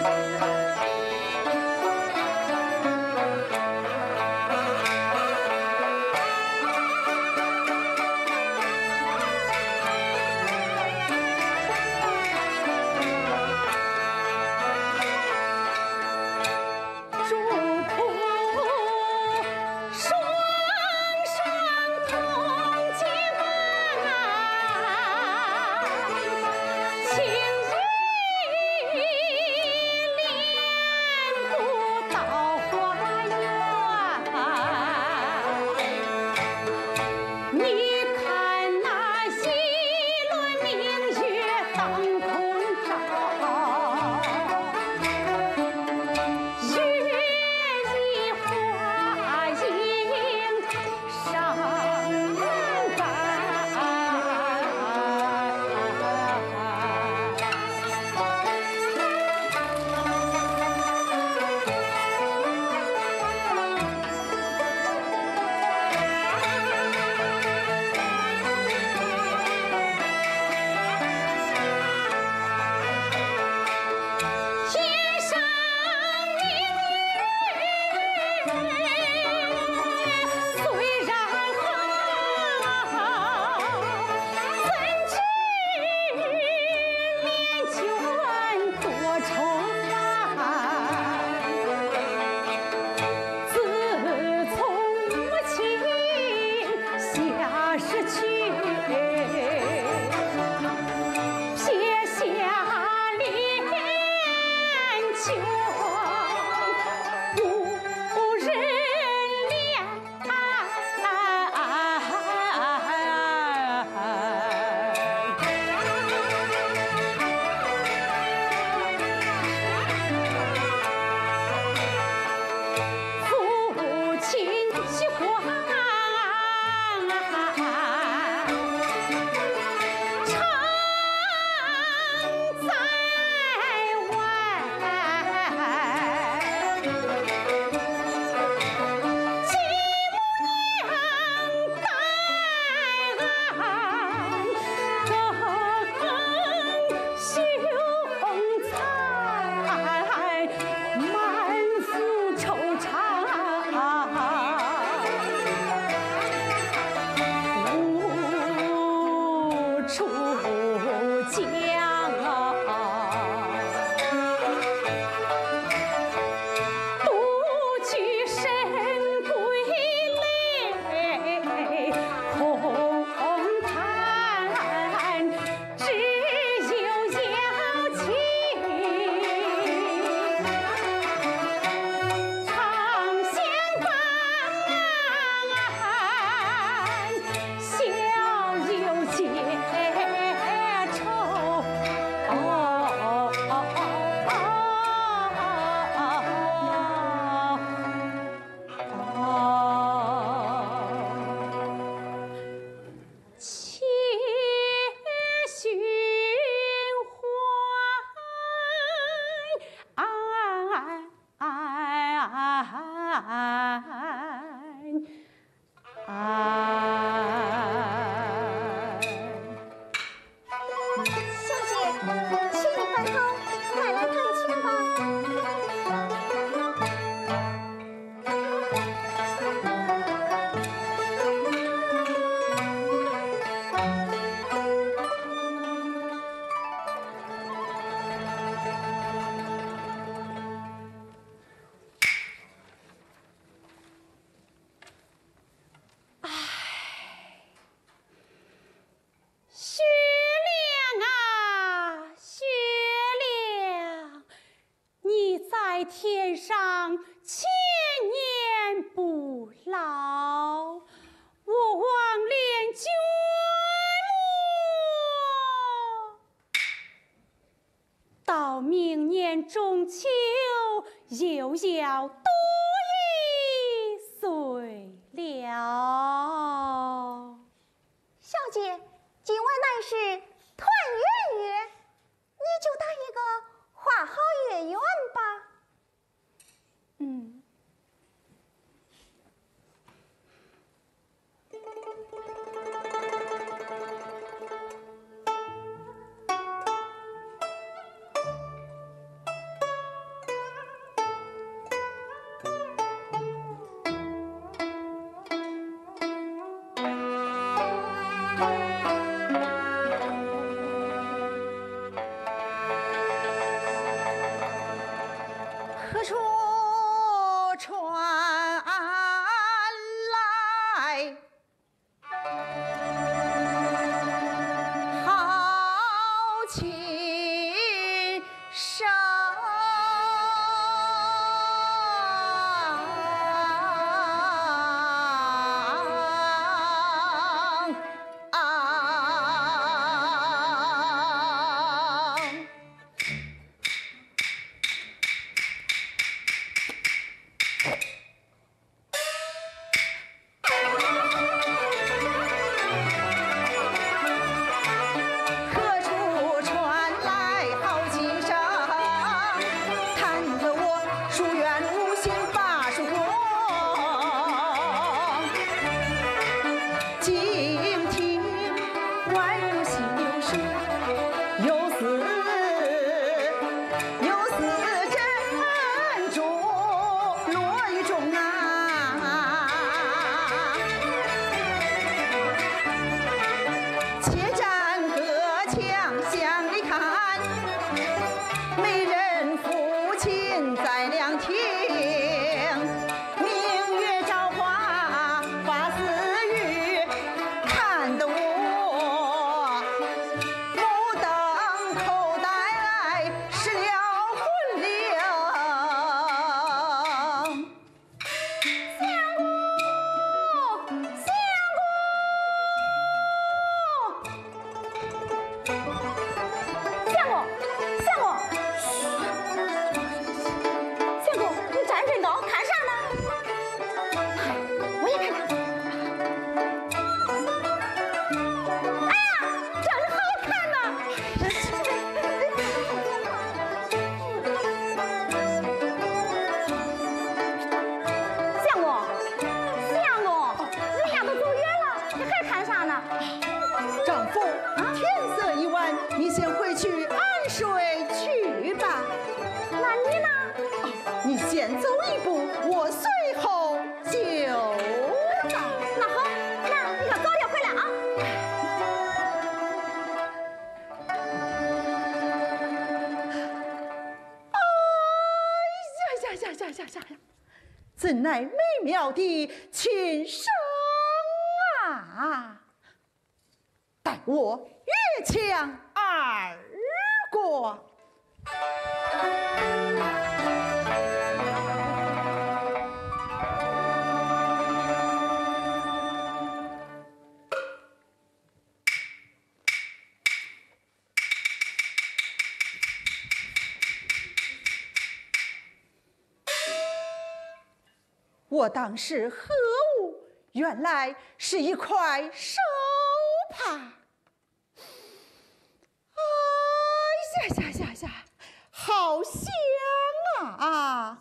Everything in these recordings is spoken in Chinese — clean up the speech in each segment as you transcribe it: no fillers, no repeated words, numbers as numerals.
中秋又要多1岁了。 小姐，今晚乃是团圆月，你就打一个花好月圆吧。 何处传来好琴声？怎奈美妙的琴声啊，待我越墙而过。我当是何物？原来是一块手帕。呀，好香啊！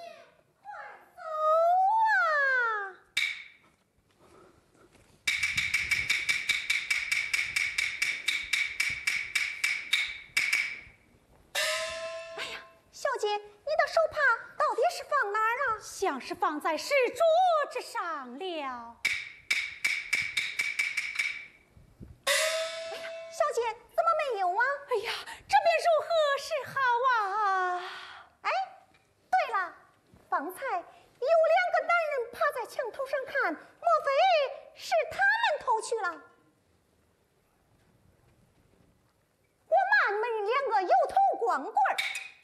哎呀，小姐，你的手帕到底是放哪儿了？ 像是放在石桌之上了。 哎呀，小姐怎么没有啊？ 哎呀，这便如何是好啊？ 哎，对了，方才有2个男人趴在墙头上看，莫非是他们偷去了？我骂你们2个油头光棍儿！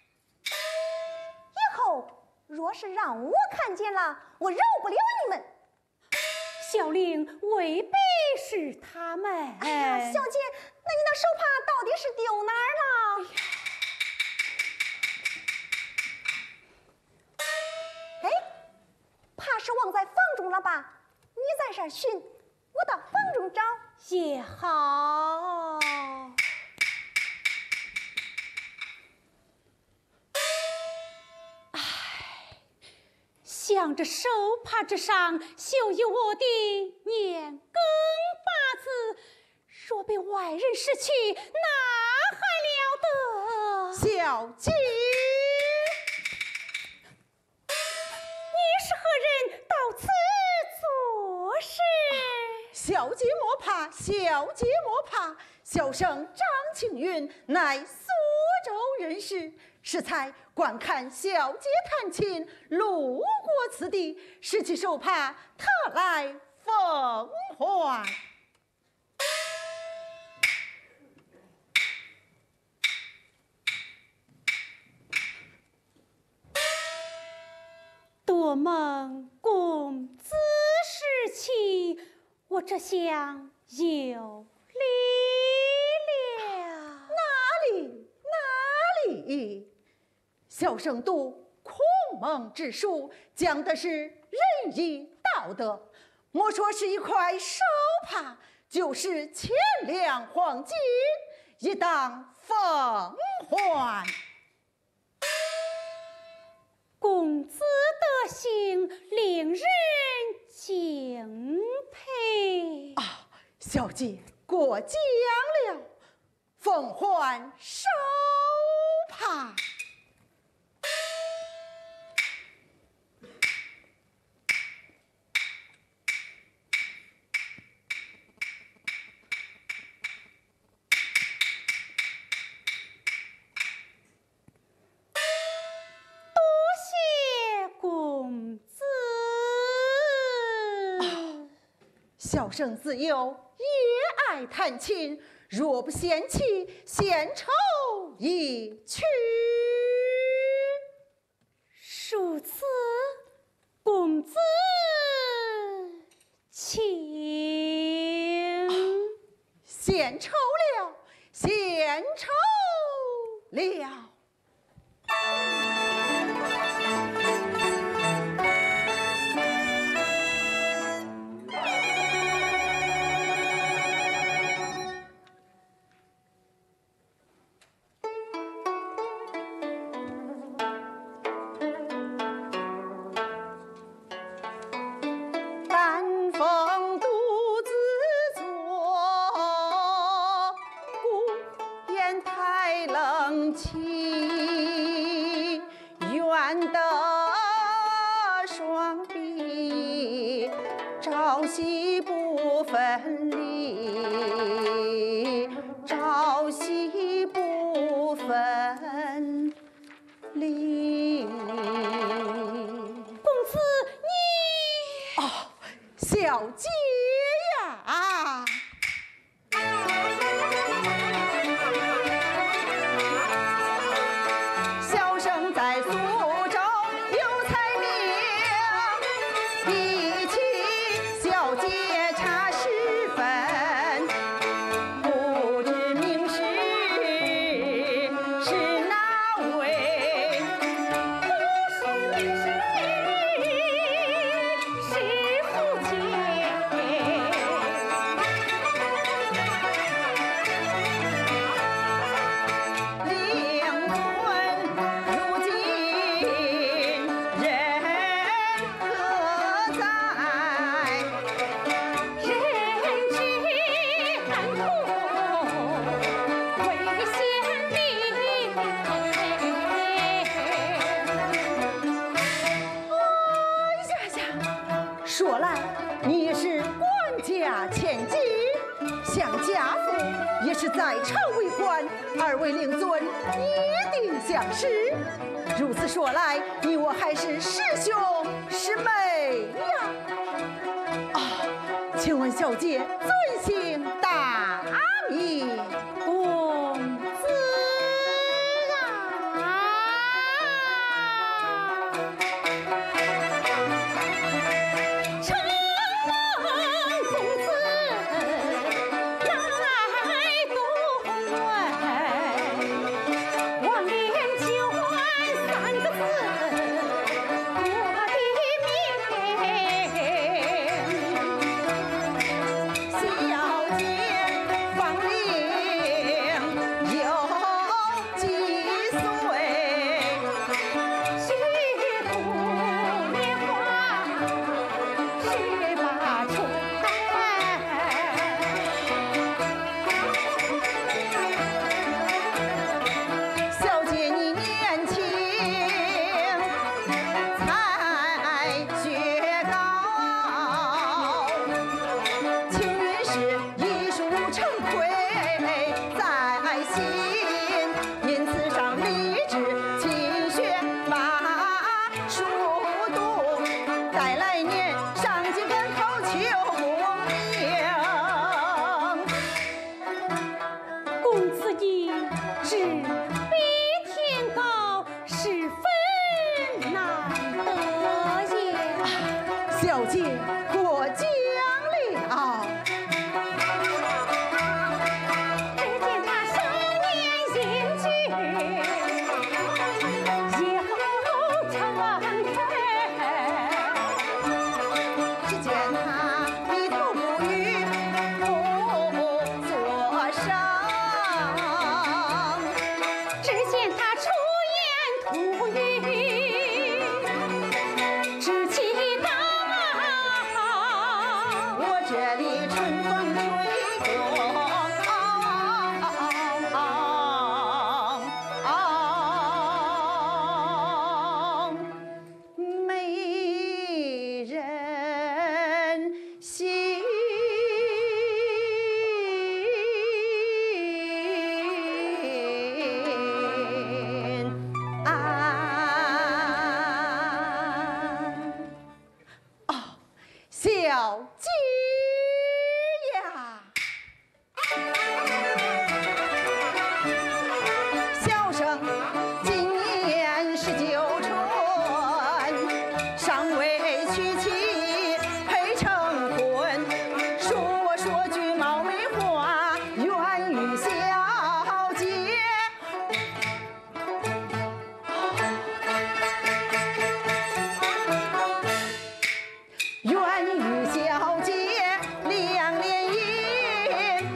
以后若是让我看见了，我饶不了你们。 小玲未必是他们。 哎呀，小姐，那你的手帕到底是丢哪儿了？哎，怕是忘在房中了吧？你在这儿寻，我到房中找也好。想着手帕之上绣有我的年庚8字，若被外人识去，那还了得？ 小姐， 你是何人？到此做事？ 小姐莫怕， 小姐莫怕，小生张青云乃苏州人士，适才观看小姐弹琴，路过此地，拾起手帕，特来奉还。 多蒙公子时期，我这厢有礼了。 哪里？小生读孔孟之书，讲的是仁义道德，莫说是一块手帕，就是千两黄金，也当奉还。 公子德行令人敬佩啊，小姐过奖了，奉还手帕。小生自幼也爱弹琴，若不嫌弃，献丑一曲。 恕此公子请。 献丑了，献丑了。朝夕不分离，朝夕不分离。 公子你哦，小姐呀！小生在苏州有才名，比起小姐差10分，不知名士是哪位？ 不是名士是父亲。 令尊如今人何在？ 人之安苦为先帝。 说来你也是官家千金，像家父也是在朝为官，二位令尊也定相识。如此说来，你我还是师兄师妹呀！啊，请问小姐尊姓大名？ 公子啊，承蒙公子来东问，王连九3个字我的名。 小姐小姐过奖了。 只见他少年英俊，又长腿， 只见他低头不语，不作声。 只见他出言吐语，志气高。 我这里春风吹过，美人心。小姐呀，小生今年19春，尚未娶妻配成婚。说句冒昧话，愿与小姐。愿与小姐两联姻，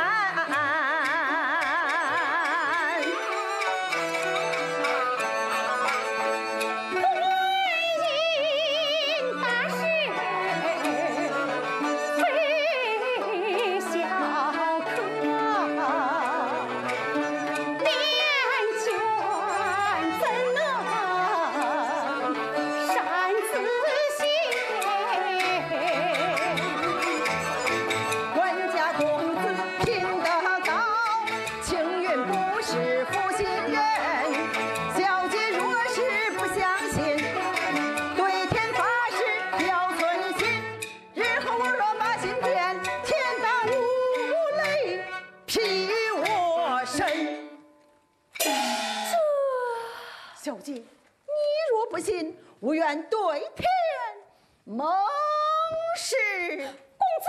婚姻大事非小可，恋眷怎能擅自行？ 官家公子品德高，青云不是负心人。小姐若是不相信，对天发誓要存心。日后我若把心变，天打五雷劈我身。小姐，你若不信，我愿对天盟誓。 公子。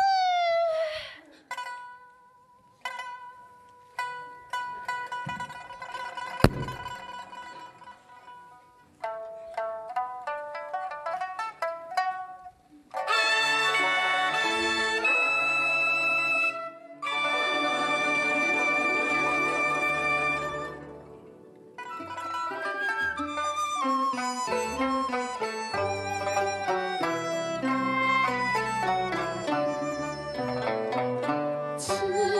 情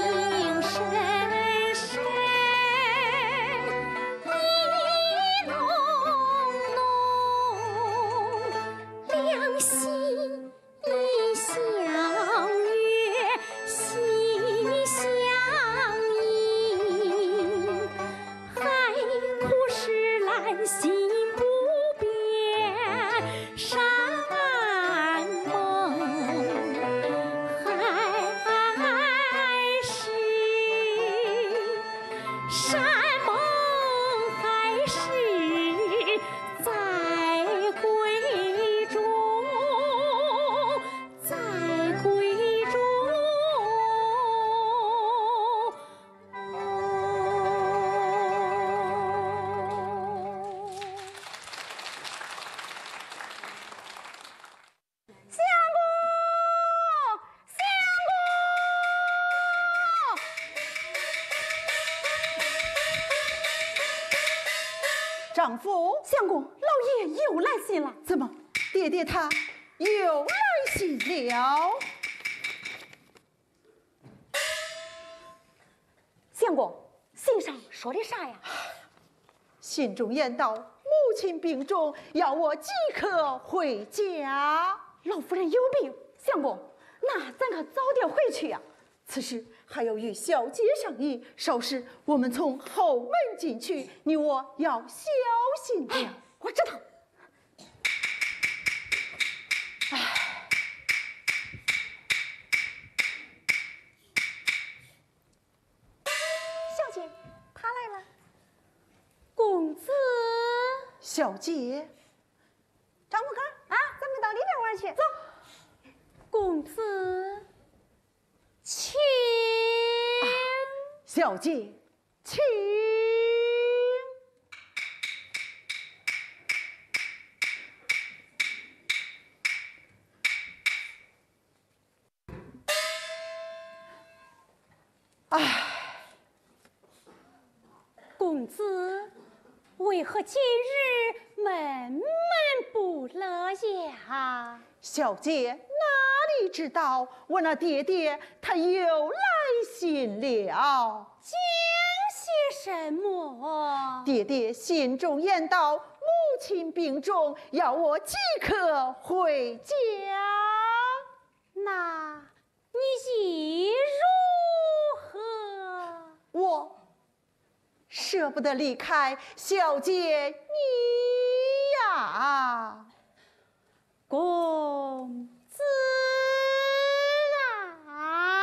深深，意浓浓，两心一相悦，心相印，海枯石烂心不变，山盟山盟海誓在闺中，在闺中。 丈夫， 相公，老爷又来信了。 怎么，爹爹他又来信了？ 相公，信上说的啥呀？ 信中言道，母亲病重，要我即刻回家。 老夫人有病，相公，那咱可早点回去呀。 此事还要与小姐商议，稍时我们从后门进去，你我要小心点。 我知道。 小姐，他来了。 公子， 小姐， 张富根啊，咱们到里边玩去。走。 公子，请。 小姐，请。 公子为何今日闷闷不乐呀？ 小姐哪里知道我那爹爹他又来信了。 讲些什么？ 爹爹信中言道，母亲病重，要我即刻回家。 那你意如何？ 我舍不得离开小姐你呀， 公子啊！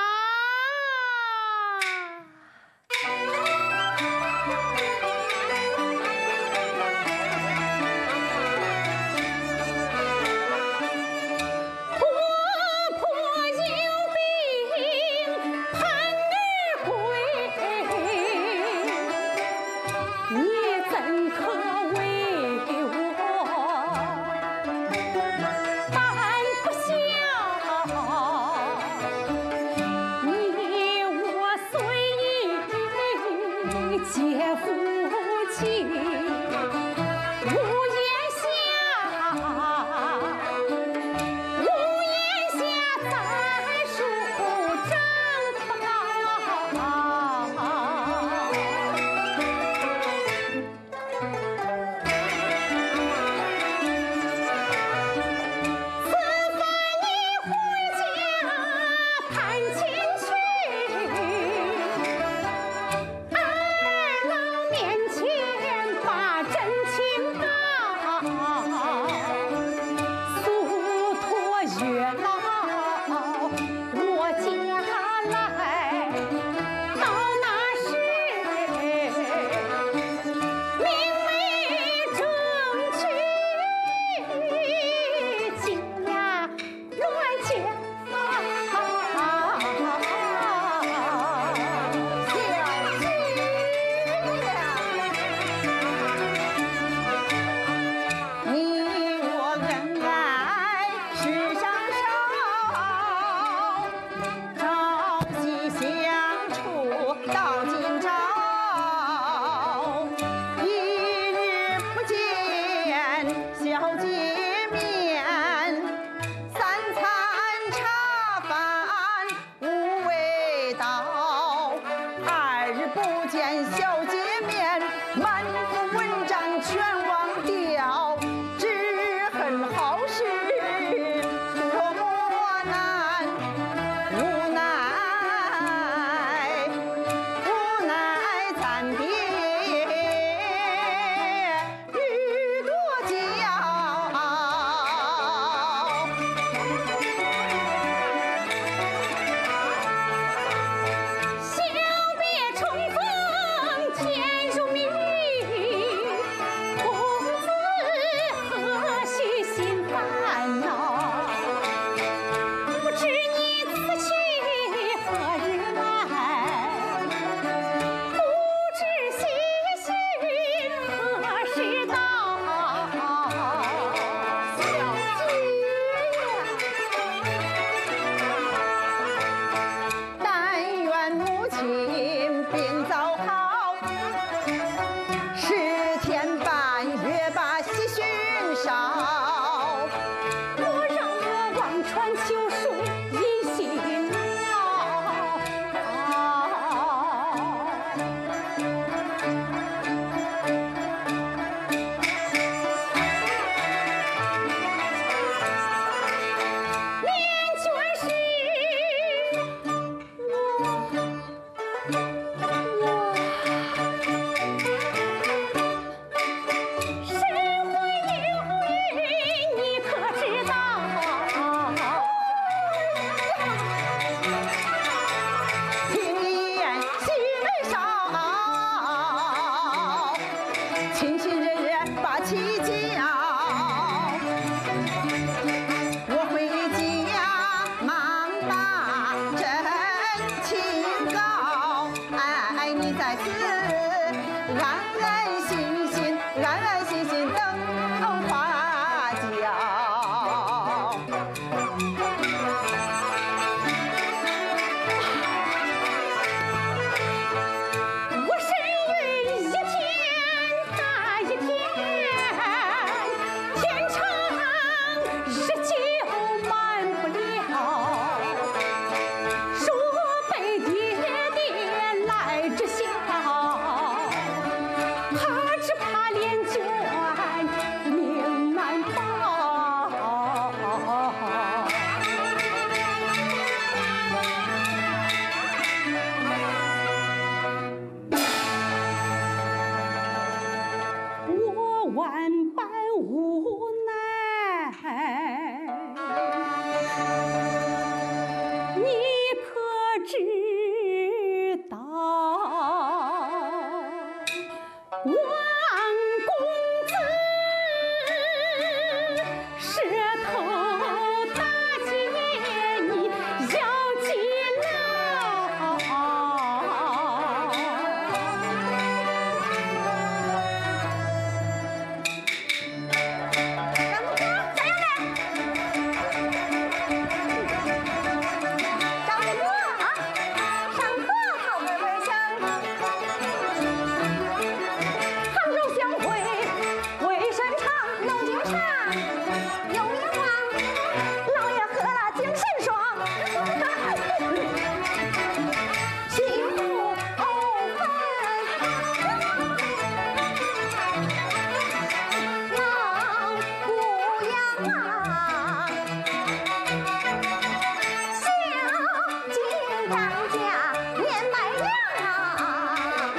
我回家马在此，安安心心，安安心心等花轿。 我身为一天大一天，天长日久满不了，说被爹爹来知晓，怕只怕连卷命难保。我万般无奈，你可知道？王公子舌头大姐，你要记牢。 张伯啊，上课好门门香，杭州相会会深长，龙井茶有名望，老爷喝了精神爽，心不烦，忙不扬啊。小金张家年迈娘啊，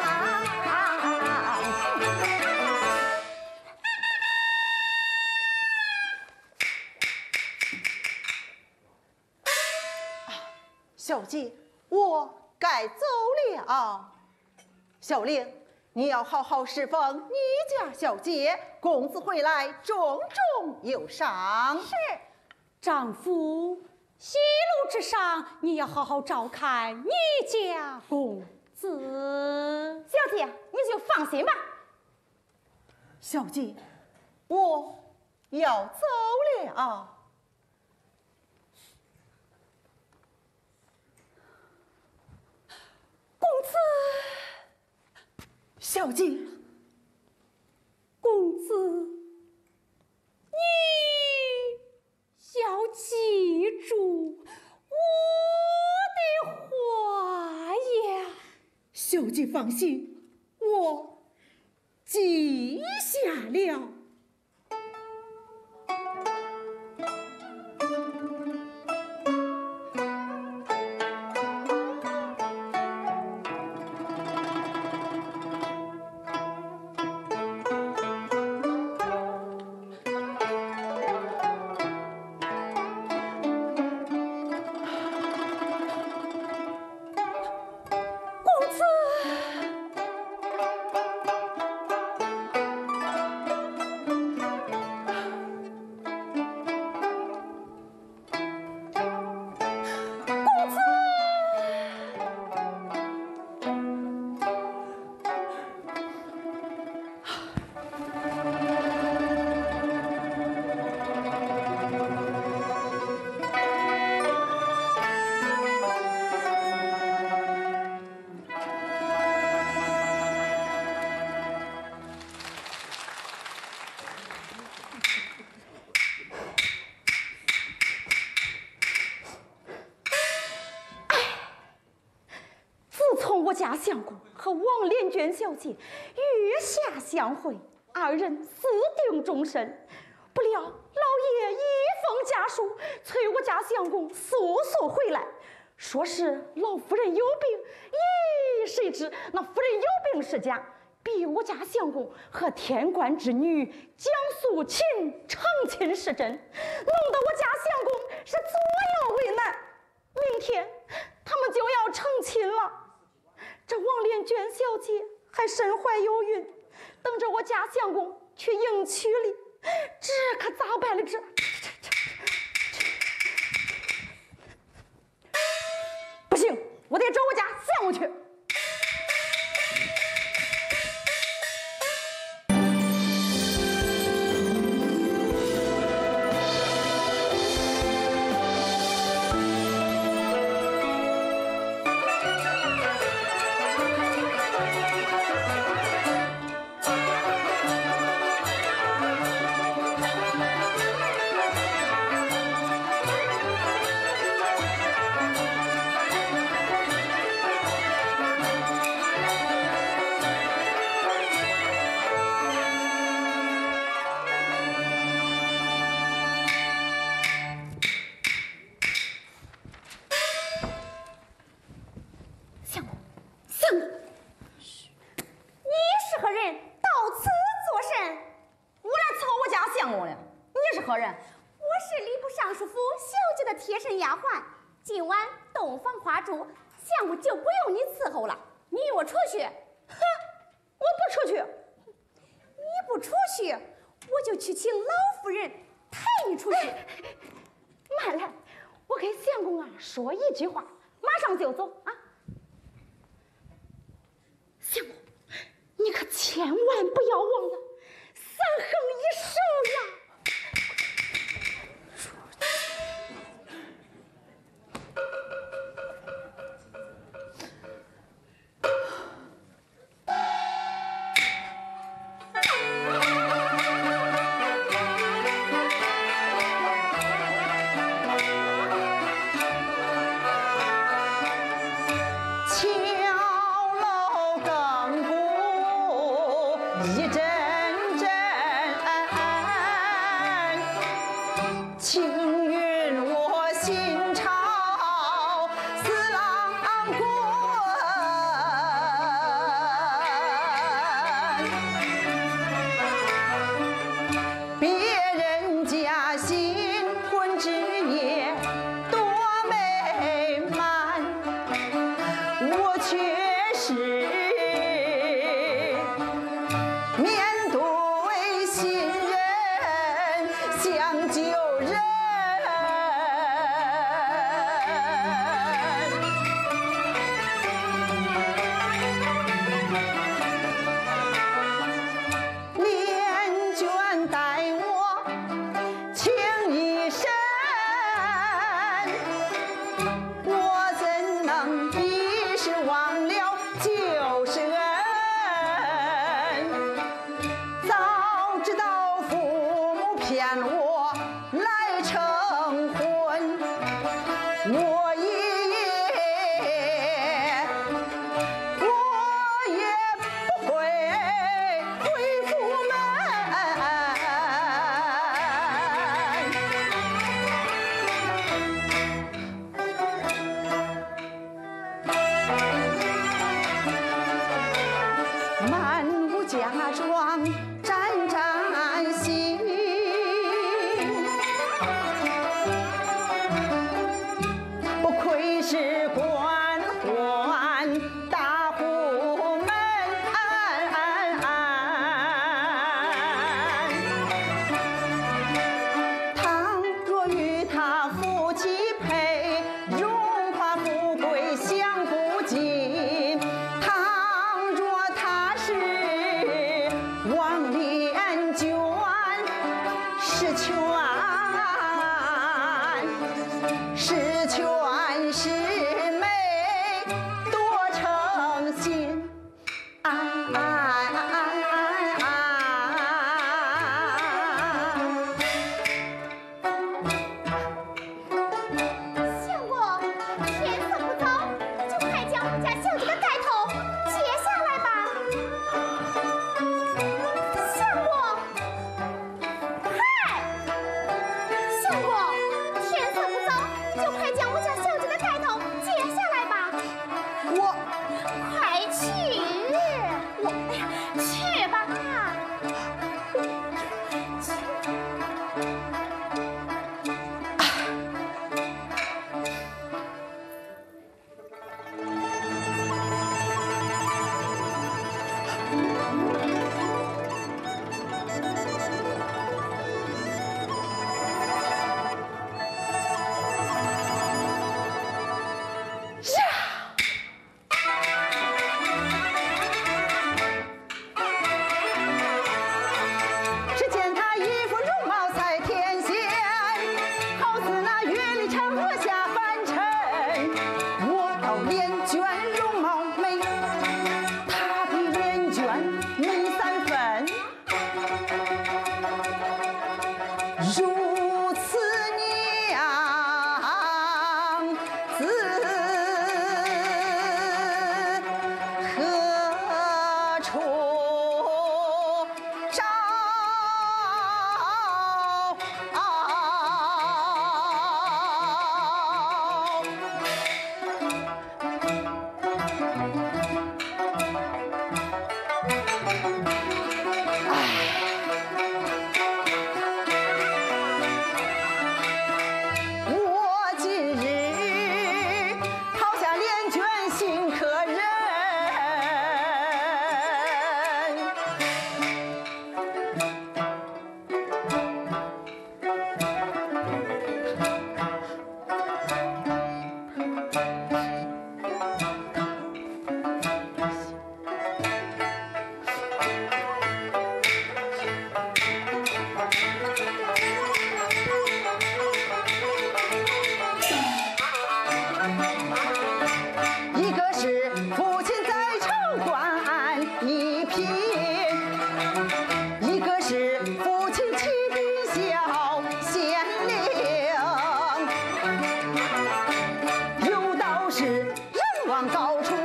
小姐，我该走了。小令，你要好好侍奉你家小姐，公子回来重重有赏。 是丈夫西路之上，你要好好照看你家公子。 小姐，你就放心吧。 小姐，我要走了。 公子， 小姐， 公子，你要记住我的话呀。 小姐放心，我记下了。 公子，我家相公和王连娟小姐月下相会，二人私定终身。不料老爷一封家书，催我家相公速速回来，说是老夫人有病。咦，谁知那夫人有病是假，逼我家相公和天官之女江素琴成亲是真，弄得我家相公是左右为难。明天他们就要成亲了。这王连娟小姐还身怀有孕，等着我家相公去迎娶哩，这可咋办了？这不行，我得找我家相公去。 相公， 你是何人？到此作甚？ 我来伺候我家相公了。你是何人？ 我是礼部尚书府小姐的贴身丫鬟。今晚洞房花烛，相公就不用你伺候了。你与我出去。 哼，我不出去。 你不出去，我就去请老夫人抬你出去。 慢来，我给相公啊说一句话，马上就走啊。相公，你可千万不要忘了3横1竖呀。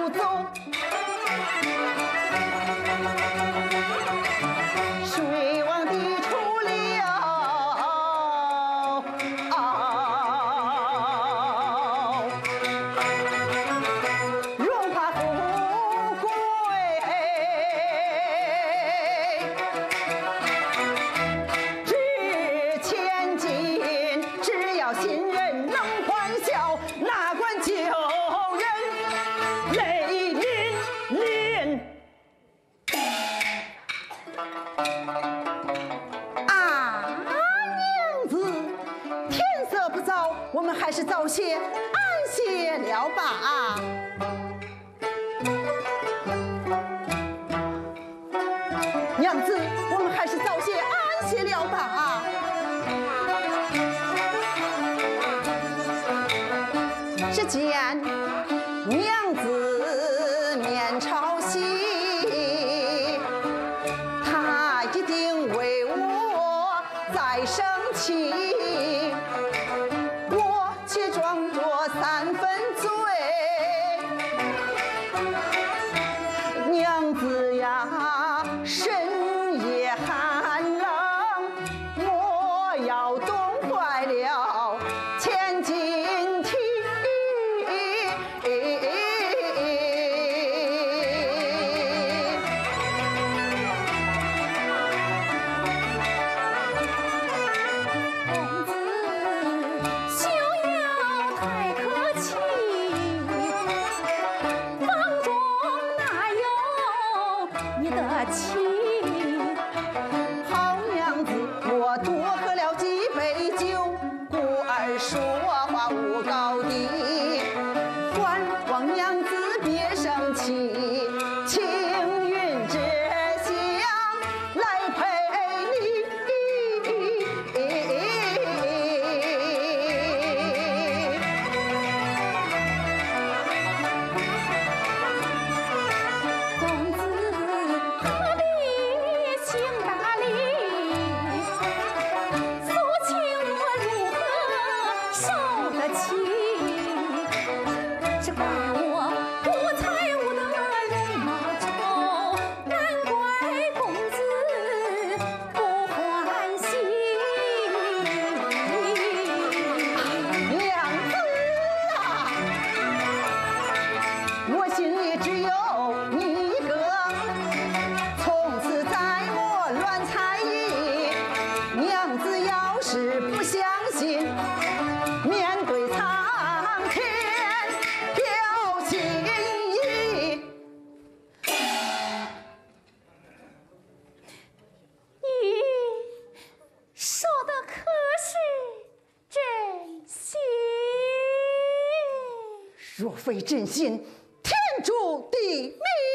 不走。水王的出了，荣华富贵，值千金。只要新人能欢笑，哪管旧人泪淋淋。娘子，天色不早，我们还是早些安歇了吧。娘子，我们还是早些安歇了吧。只见娘子面朝西，她一定为我在生气，我却装作三分醉。娘子呀，深夜寒冷，莫要冻坏了千斤体。好娘子，我多喝了几杯酒，故而说话无高低。还望娘子别生气，青云之下来陪你。 公子何必行大礼？诉情我如何受得起？只怪我不才无德人貌丑，难怪公子不欢喜。 娘子啊，我心里只有你一个，从此再莫乱猜疑。娘子要是不相信，面对苍天表心意。 你说的可是真心？ 若非真心，天诛地灭。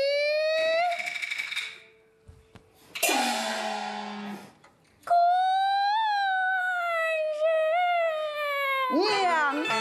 娘子。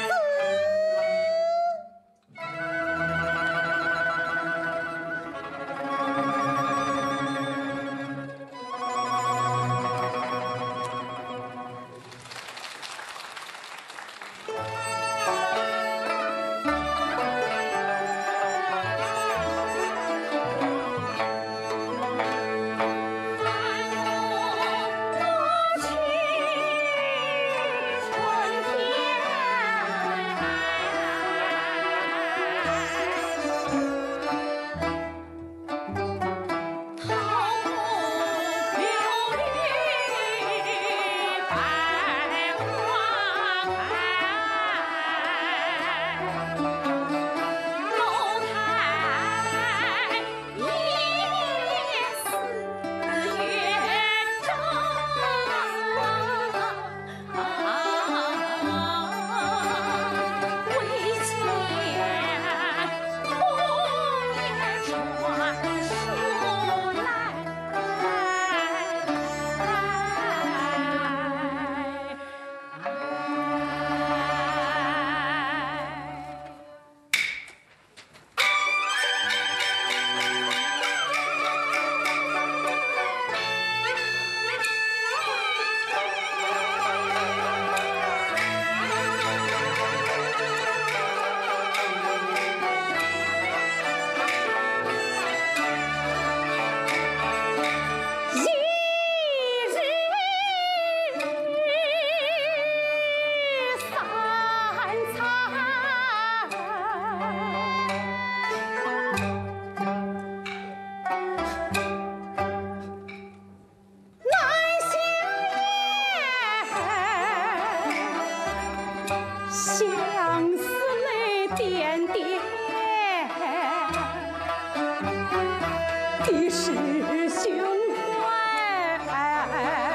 的师兄怀。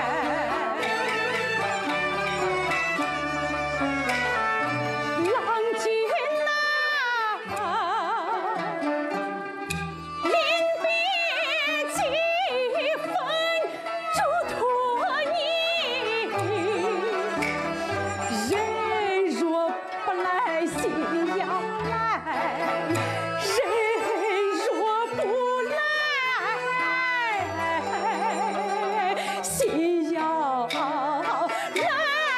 郎君呐，临别几分嘱托你，人若不来心要来，人若不来心要来。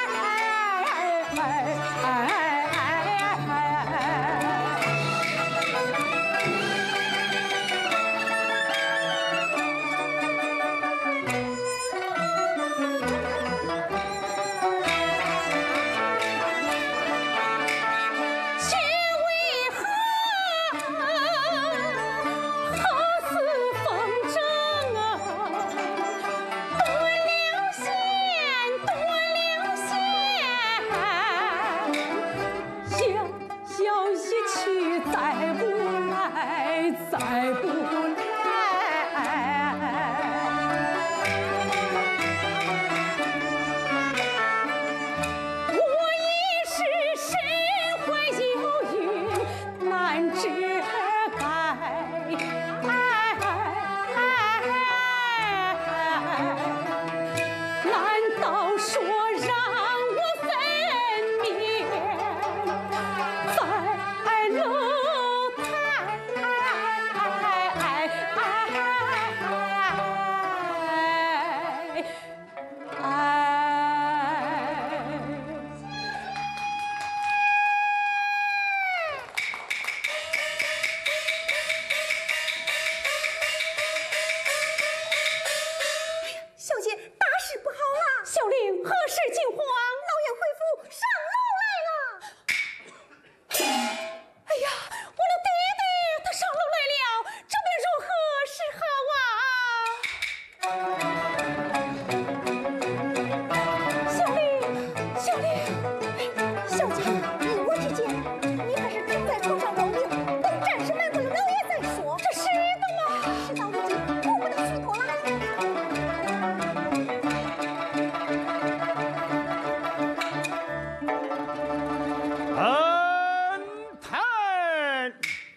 且为何好似风筝啊，多了线，多了线，要一去再不来，再不来。我已是身怀有孕，难支开。难道说让我分娩在楼小姐，大事不好了！ 小玲何事惊慌？ 老爷回府上楼来了。 哎呀，我的弟弟他上楼来了，这便如何是好啊？小玲，小玲， 小姐，依我之见，你还是躺在床上饶命，等战士来过了老爷再说。 这是的吗？ 事到如今，我不能虚脱了。 腾，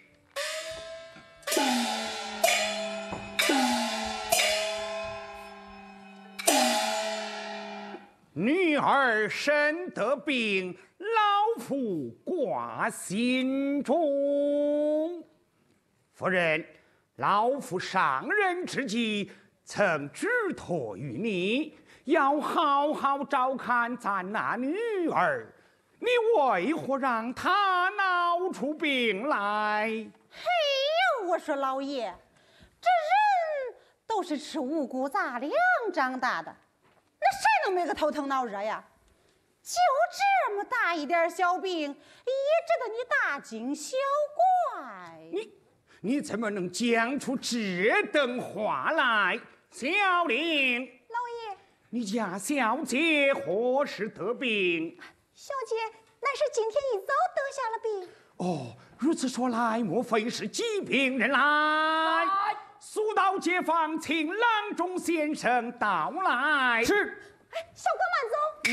女儿身得病，老夫挂心中。夫人，老夫上任之际，曾嘱托于你，要好好照看咱那女儿。你为何让她闹出病来？ 哎呀，我说老爷，这人都是吃五谷杂粮长大的，那谁能没个头疼脑热呀？就这么大一点小病，也值得你大惊小怪。 你怎么能讲出这等话来？小玲， 老爷， 你家小姐何时得病？ 小姐乃是今天一早得下了病。 哦，如此说来，莫非是疾病人来？速到街坊，请郎中先生到来。是。 哎，小哥慢走。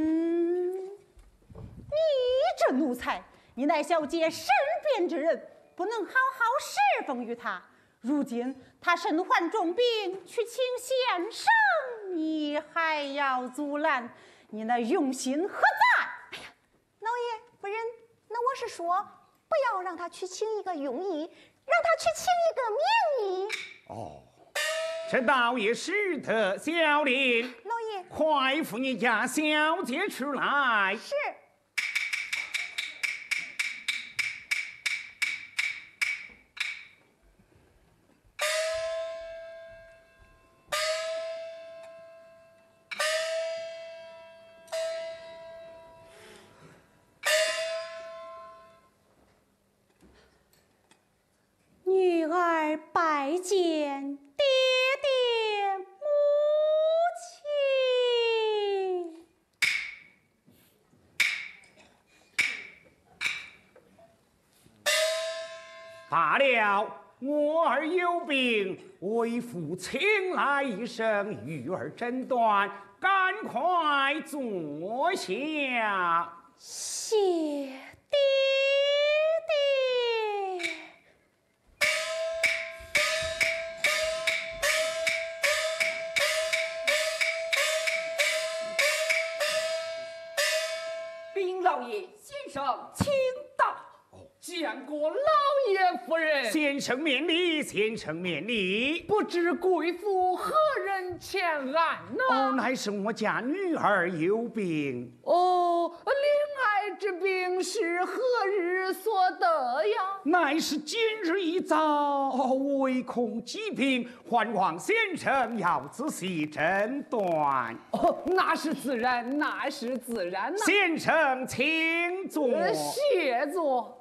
你这奴才，你乃小姐身边之人，不能好好侍奉于他。如今他身患重病，去请先生，你还要阻拦，你那用心何在？ 哎呀，老爷夫人，那我是说，不要让他去请一个庸医，让他去请一个名医。 哦，这倒也是的，小玲。 老爷， 快扶你家小姐出来。 是。 女儿拜见爹爹母亲。 罢了， 我儿有病，为父请来一声育儿诊断，赶快坐下。 谢爹爹。 禀老爷，先生请到。见过老爷夫人。 先生免礼，先生免礼。 不知贵妇何人前案呢？ 哦，乃是我家女儿有病。 哦，令爱之病是何日所得呀？ 乃是今日一早，唯恐疾病，还望先生要仔细诊断。 哦，那是自然，那是自然呐。 先生请坐。 谢坐。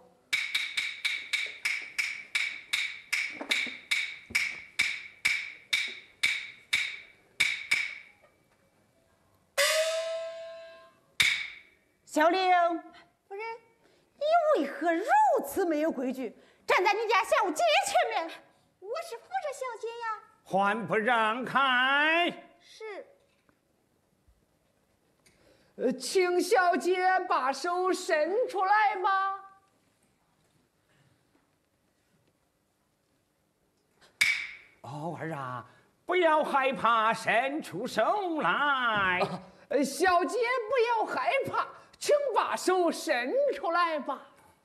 小玲夫人，你为何如此没有规矩，站在你家小姐前面？ 我是扶着小姐呀。 还不让开？ 是。 请小姐把手伸出来吧。 哦，儿啊，不要害怕，伸出手来。 小姐不要害怕，请把手伸出来吧。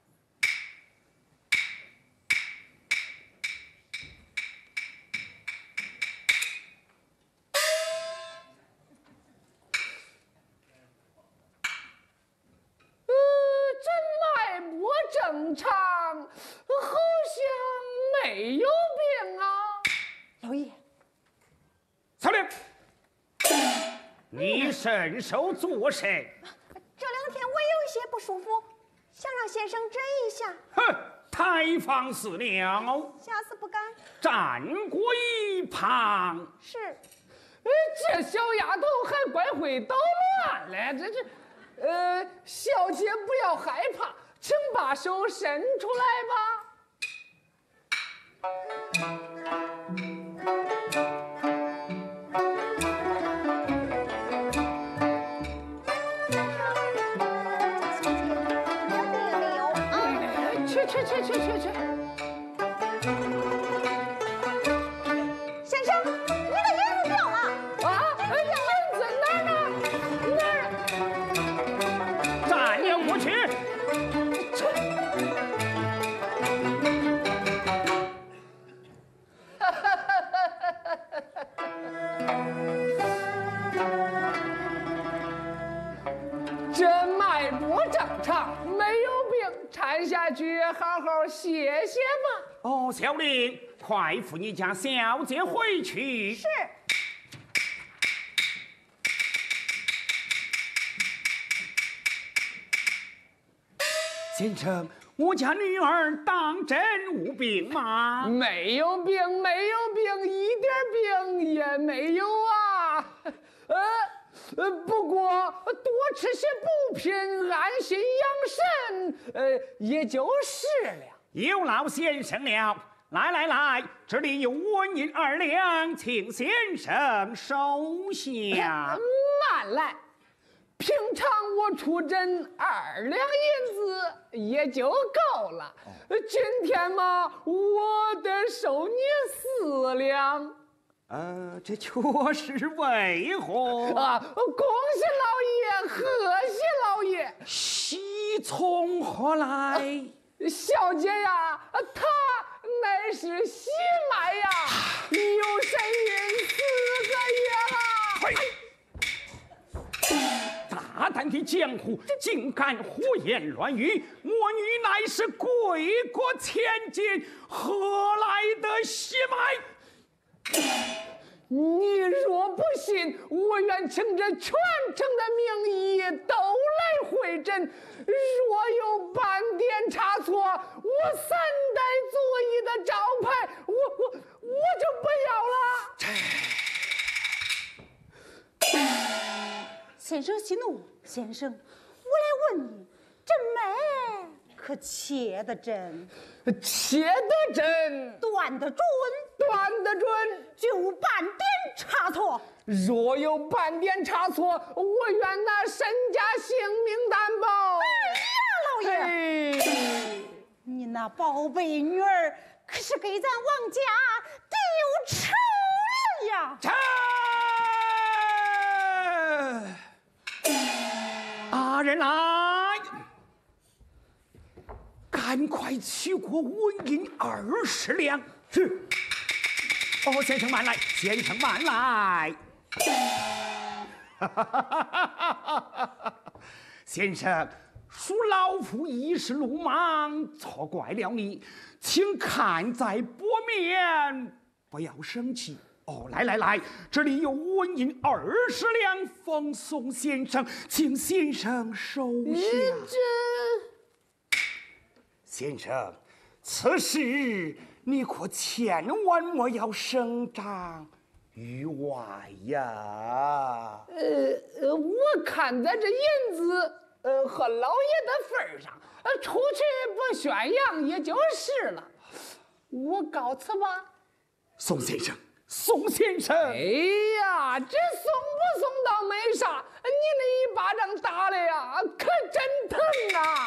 这脉搏正常，好像没有病啊。 老爷， 小玲，你伸手做甚？ 这2天我有一些不舒服，想让先生诊一下。 哼，太放肆了！ 下次不敢。 站过一旁。 是。 这小丫头还怪会捣乱嘞，小姐不要害怕，请把手伸出来吧。去！ 先生，你的银子掉了。 啊，银子哪儿呢？ 站了过去。 这脉搏正常，没有病，搀下去好好歇歇吧。 哦，小玲，快扶你家小姐回去。 是。 先生，我家女儿当真无病吗？ 没有病，一点病也没有啊。不过多吃些补品，安心养神，也就是了。 有劳先生了。来，这里有纹银2两，请先生收下。 慢来。平常我出诊2两银子也就够了，今天嘛，我得收你4两。 这确实为何啊？恭喜老爷，贺喜老爷！ 喜从何来？ 小姐呀，她乃是喜脉呀，有身孕4个月了。 大胆的江湖，竟敢胡言乱语！我女乃是贵国千金，何来的喜脉？ 你若不信，我愿请着全城的名医都来会诊。若有半点差错，我3代座椅的招牌，我就不要了。先生息怒，先生，我来问你，这脉可可切得真， 切得真， 断得准， 断得准。 就半点差错。 若有半点差错，我愿拿身家性命担保。 哎呀，老爷， 哎， 你那宝贝女儿可是给咱王家丢丑了呀！ 阿人来，赶快取过纹银20两。是。哦，先生慢来，先生慢来。先生，恕老夫一时鲁莽，错怪了你，请看在薄面，不要生气。哦，来，这里有纹银20两，奉送先生，请先生收下。先生，此事你可千万莫要声张于外呀。 我看在这银子和老爷的份上，出去不宣扬也就是了。我告辞吧。 宋先生，宋先生， 哎呀，这送不送倒没啥，你那一巴掌打的呀，可真疼啊！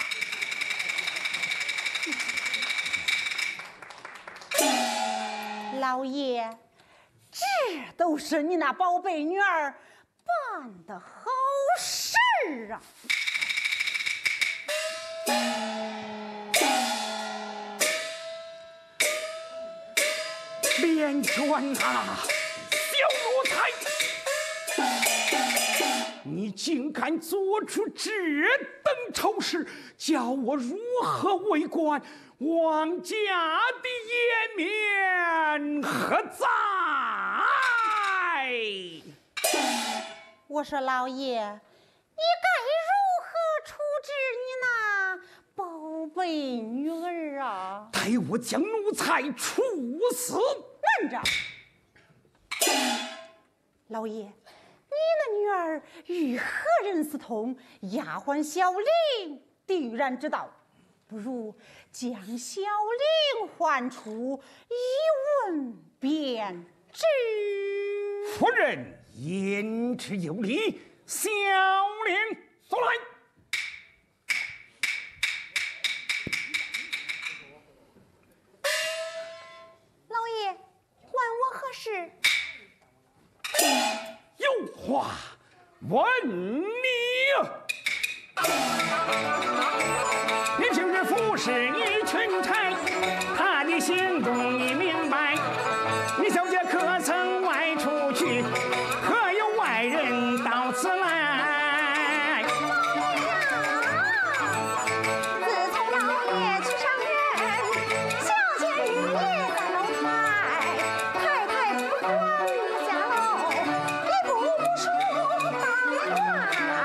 老爷，这都是你那宝贝女儿办的好事儿啊！ 连娟啊，小奴才，你竟敢做出这等丑事，叫我如何为官？王家的颜面何在？ 我说老爷，你该如何处置你那宝贝女儿啊？ 待我将奴才处死！ 慢着，老爷，你那女儿与何人私通？丫鬟小玲定然知道，不如将小玲唤出，一问便知。 夫人言之有理，小玲速来。 老爷，问我何事？ 有话问你。你平日服侍一群差，他的行动你明白。你小姐可曾外出去？可有外人到此来？ 自从老爷去上任，小姐日夜在楼台，太太不管下楼，一步不出大门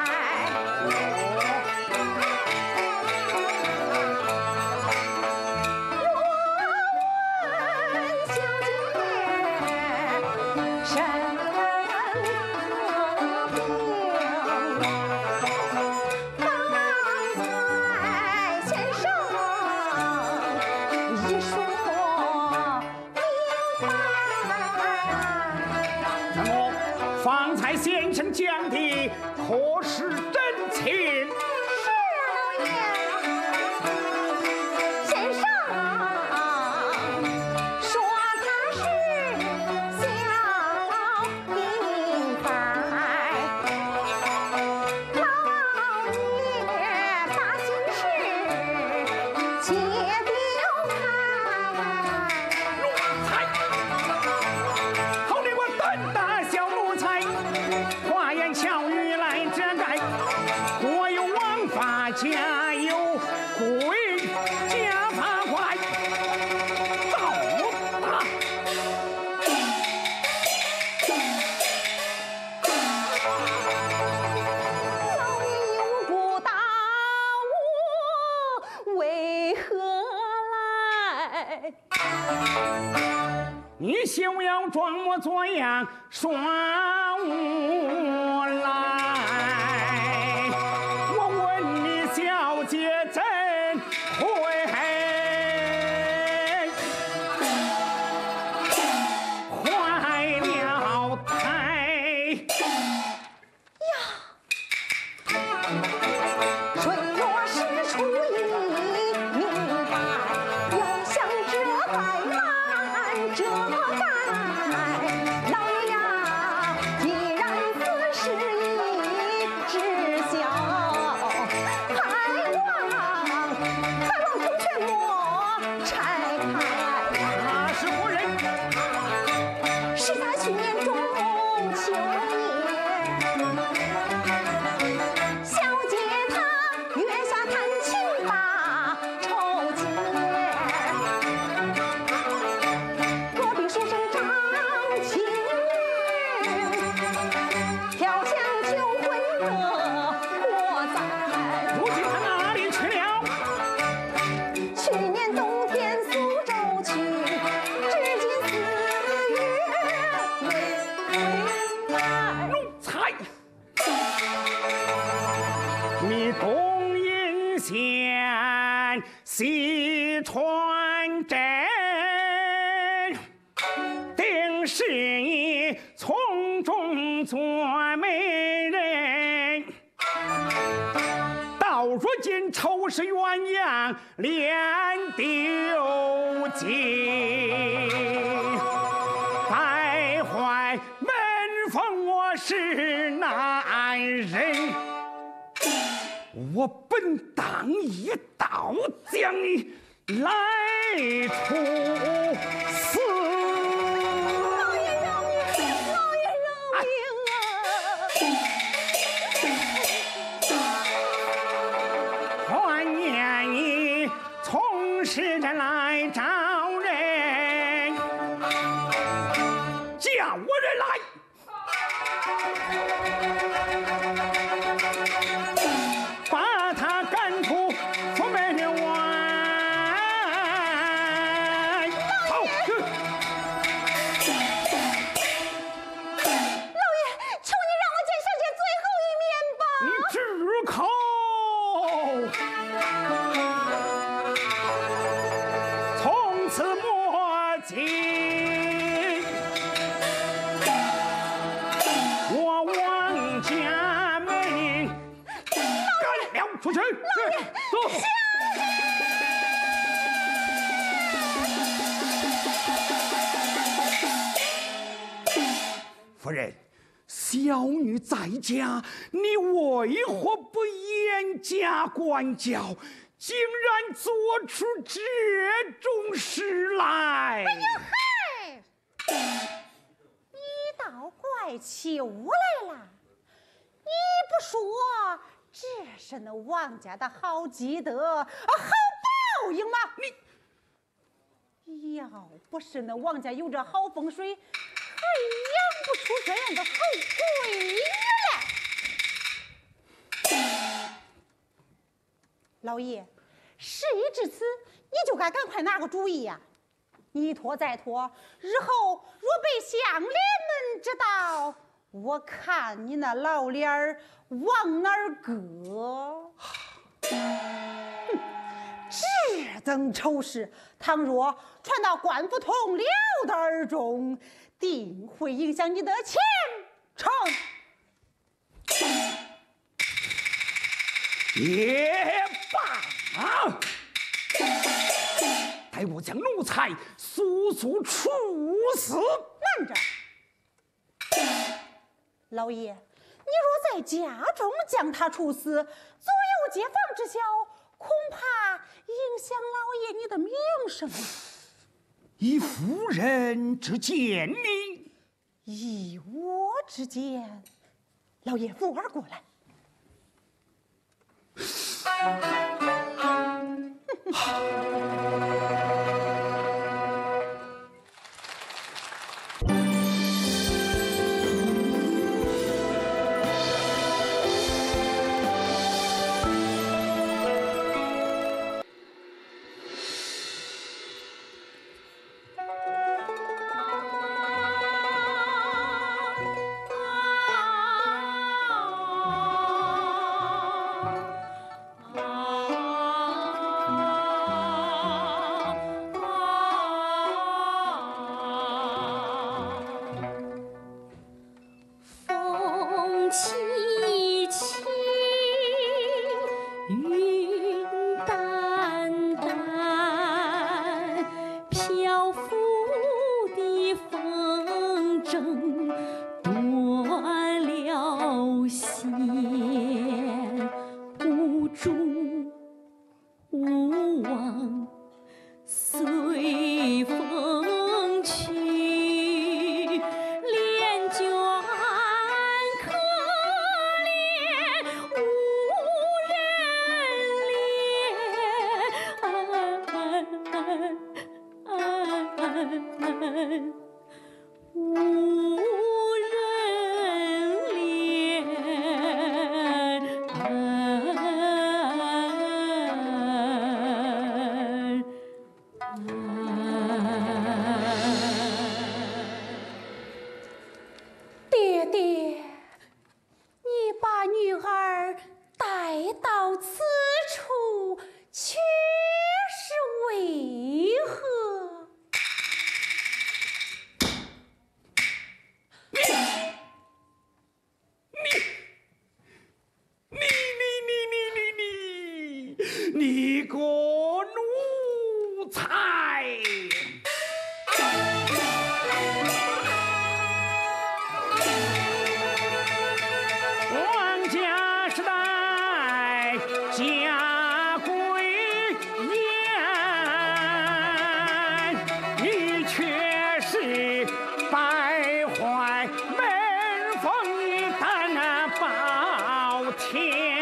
方才先生讲的可是真情？ 是啊，老爷。先生说他是小明白，老爷把心事且丢开。 好你我胆大小奴才，花言巧语来遮盖。国有王法，家有规，家法过来，走吧。 老爷无故打我，为何来？ 你休要装模作样耍无赖！我问你，小姐怎会西川镇，定是你从中做媒人。到如今仇是鸳鸯连丢尽，败坏门风我是男人。我本当一刀将你来处死。 老爷饶命！老爷饶命啊！还念你从实着来找人，叫我人来。把他赶出府门外。好， 老爷，求你让我见小姐最后一面吧。 你只口。从此莫及。我王家门赶了出去。老爷，走。夫人，小女在家，你为何不严加管教，竟然做出这种事来？ 嗨，你倒怪起我来了！你不说，这是那王家的好积德、好报应吗？你要不是那王家有这好风水，还养不出这样的好闺女来。老爷，事已至此，你就该赶快拿个主意呀！一拖再拖，日后若被乡邻们知道，我看你那老脸儿往哪儿搁？这等丑事，倘若传到官府同僚的耳中，定会影响你的前程。 也罢，待我将奴才速速处死。 慢着，老爷，你若在家中将他处死，左右街坊知晓，恐怕影响老爷你的名声。 以夫人之见呢？ 以我之见，老爷扶儿过来。 无人怜。爹爹，你把女儿带到此处，却是为何？ 你个奴才！王家时代家规严，你却是败坏门风，你胆那暴天。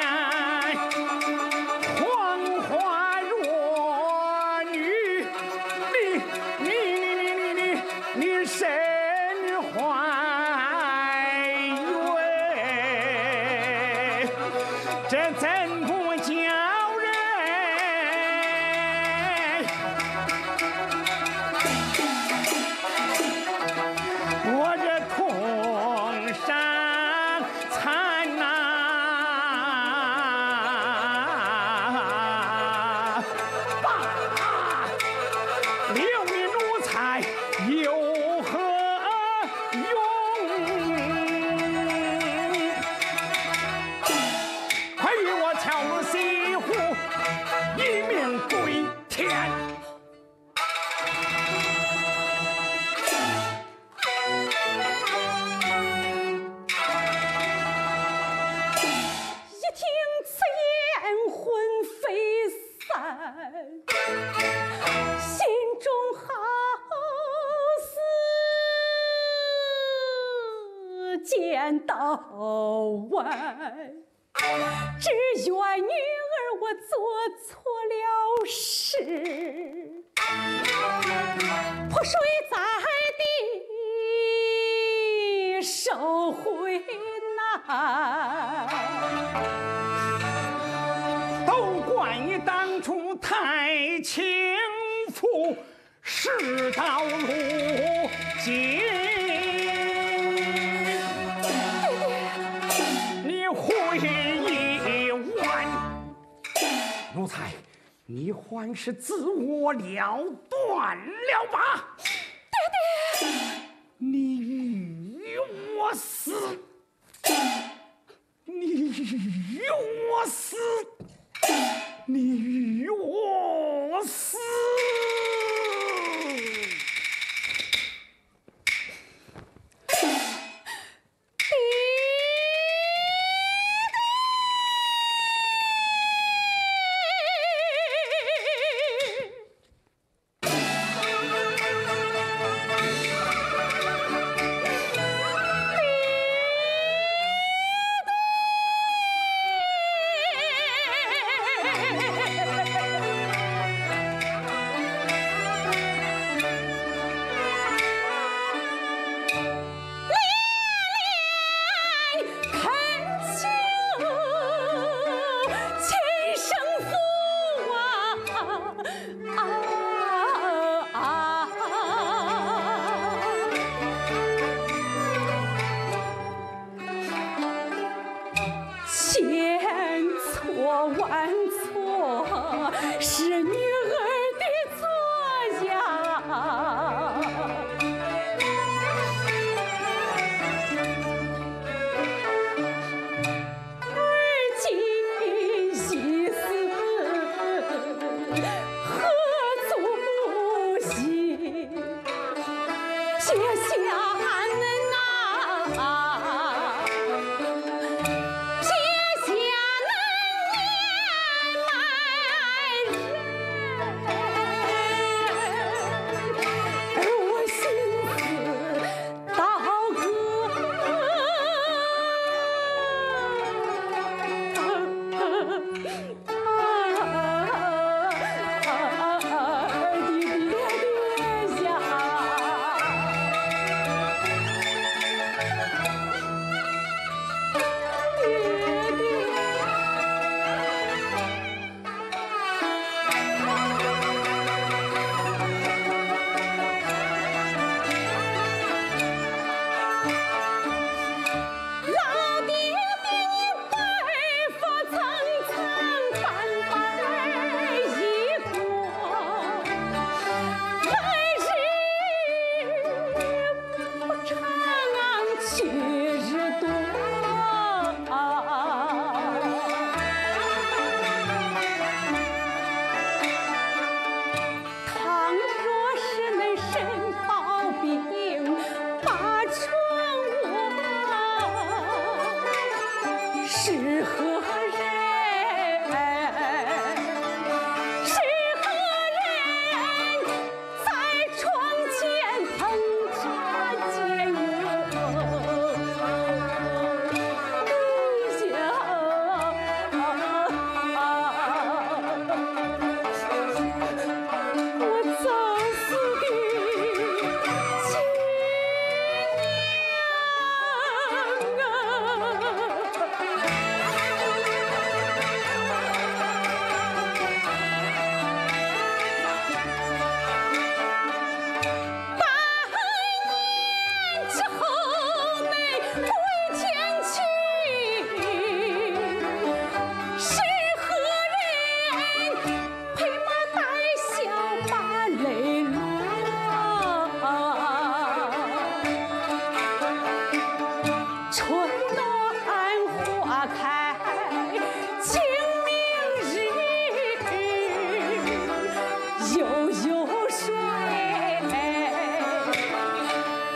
见到完，只怨女儿我做错了事，泼水在地收回难，都怪你当初太轻浮，世道如今。奴才，你还是自我了断了吧！ 爹爹， 你与我死！你与我死！你与我死！ 万错是女儿的错呀，而今一死，何足不惜？撇下恁呐，撇下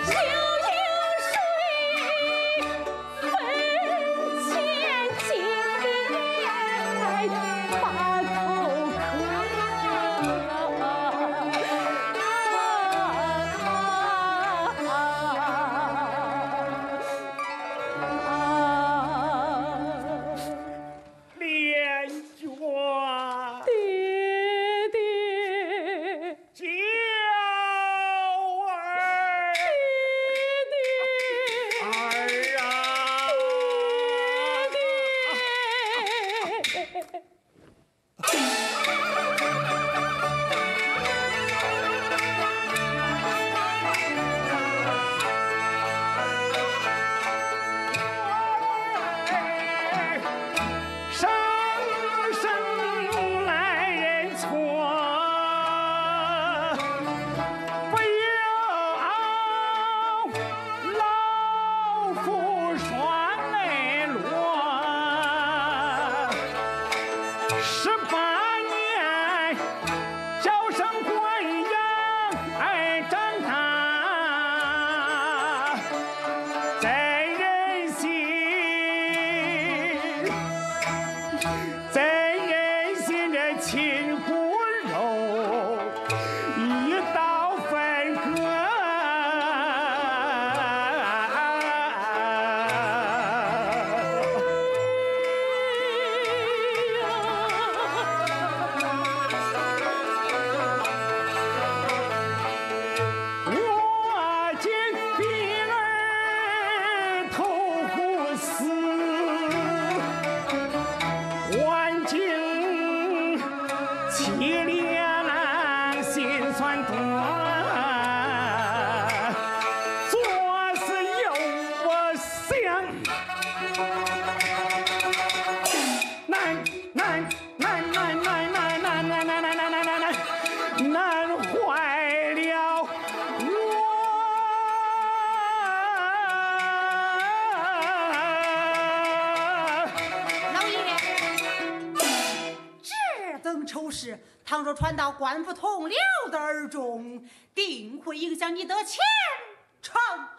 倘若传到官府同僚的耳中，定会影响你的前程。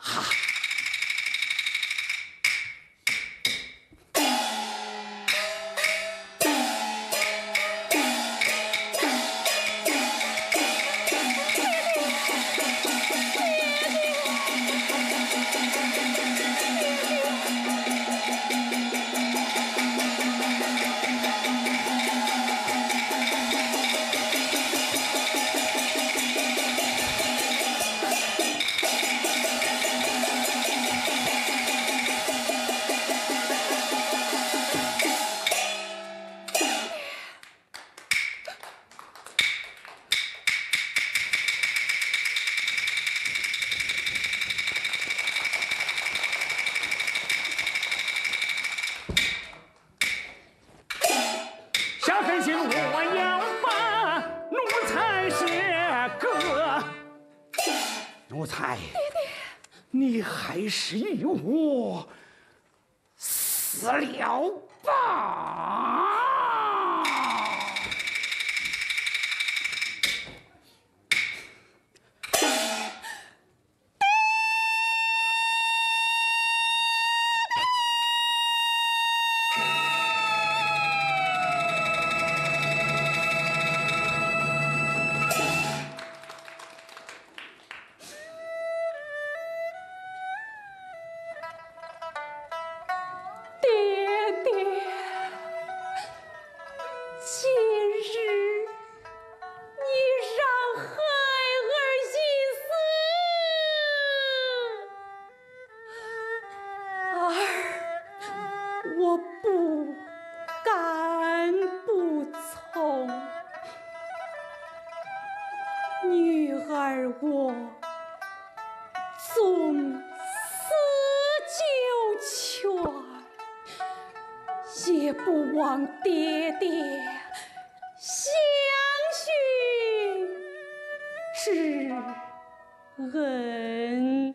奴才，你还是与我死了吧！ 也不忘爹爹相许之恩。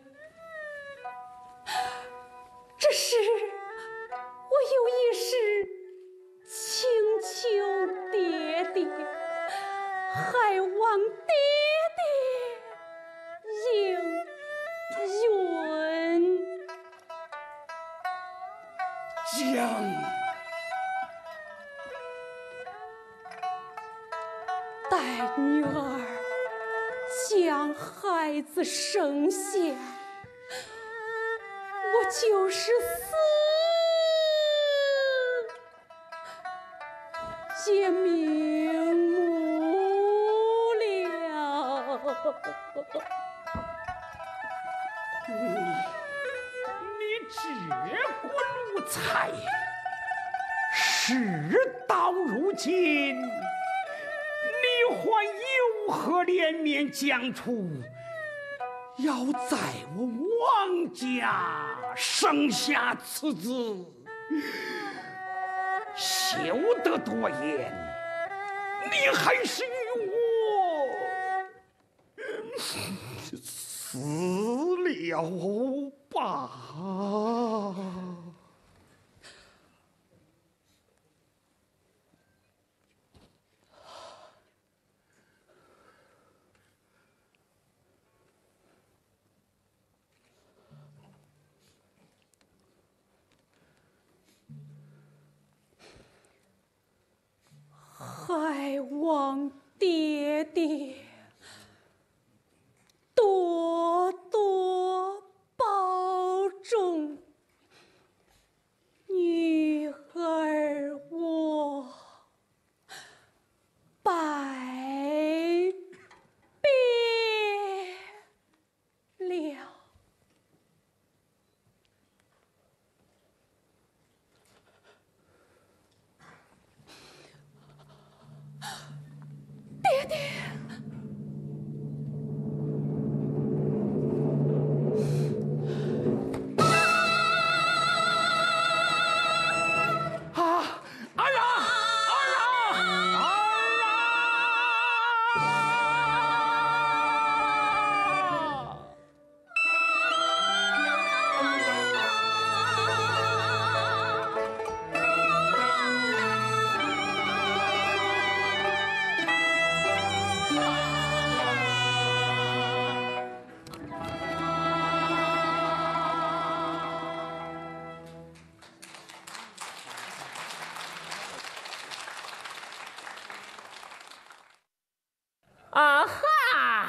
只是我有一事请求爹爹，还望爹爹应待女儿将孩子生下，我就是死也瞑目了。 你这国奴才，事到如今，你还有何脸面讲出要在我王家生下此子？休得多言，你还是与我死了吧！ 还望爹爹多多保重女儿我拜别了。爹爹， 啊，儿啊，儿啊，儿啊！ 啊哈！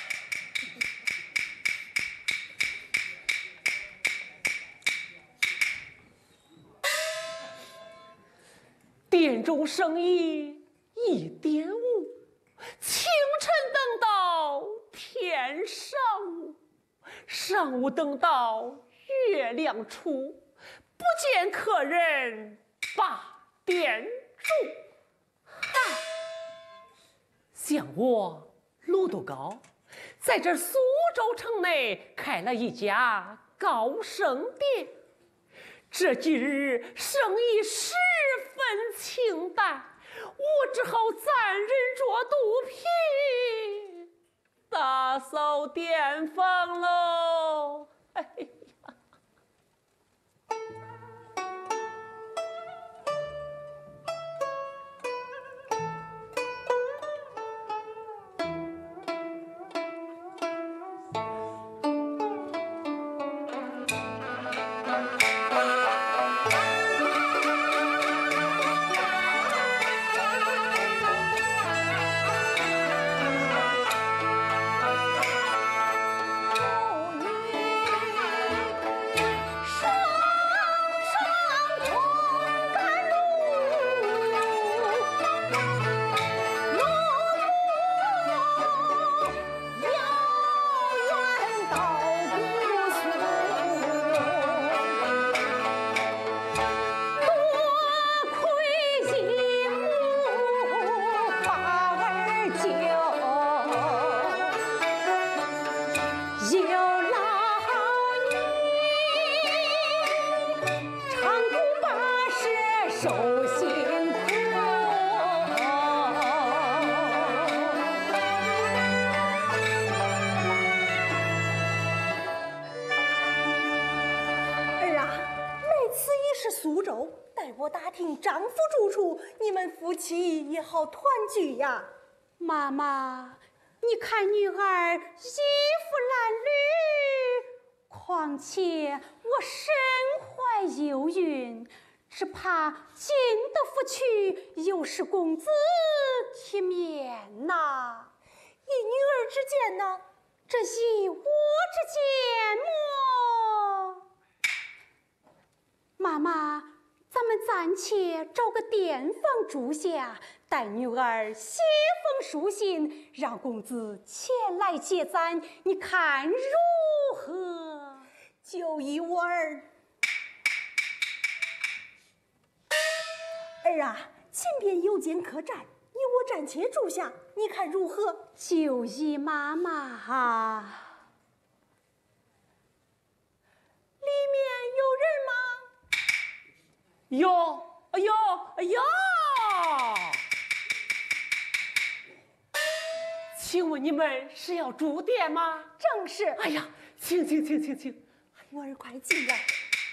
殿中生意一点无，清晨等到天上午，上午等到月亮出，不见客人把店住。嗨！像我路都高，在这苏州城内开了一家高升店，这几日生意十分清淡，我只好暂忍着肚皮，打扫店房喽。哎呀！ 丈夫住处，你们夫妻也好团聚呀。 妈妈，你看女儿衣服褴褛，况且我身怀有孕， 只怕进得府去，又是公子体面呐。 以女儿之见呢？ 这以我之见么？妈妈，咱们暂且找个店房住下，待女儿写封书信，让公子前来接咱，你看如何？ 就依我儿啊，前边有间客栈，你我暂且住下，你看如何？ 就依妈妈啊。 里面有人吗？ 有，请问你们是要住店吗？ 正是。 哎呀，请， 我儿快进来。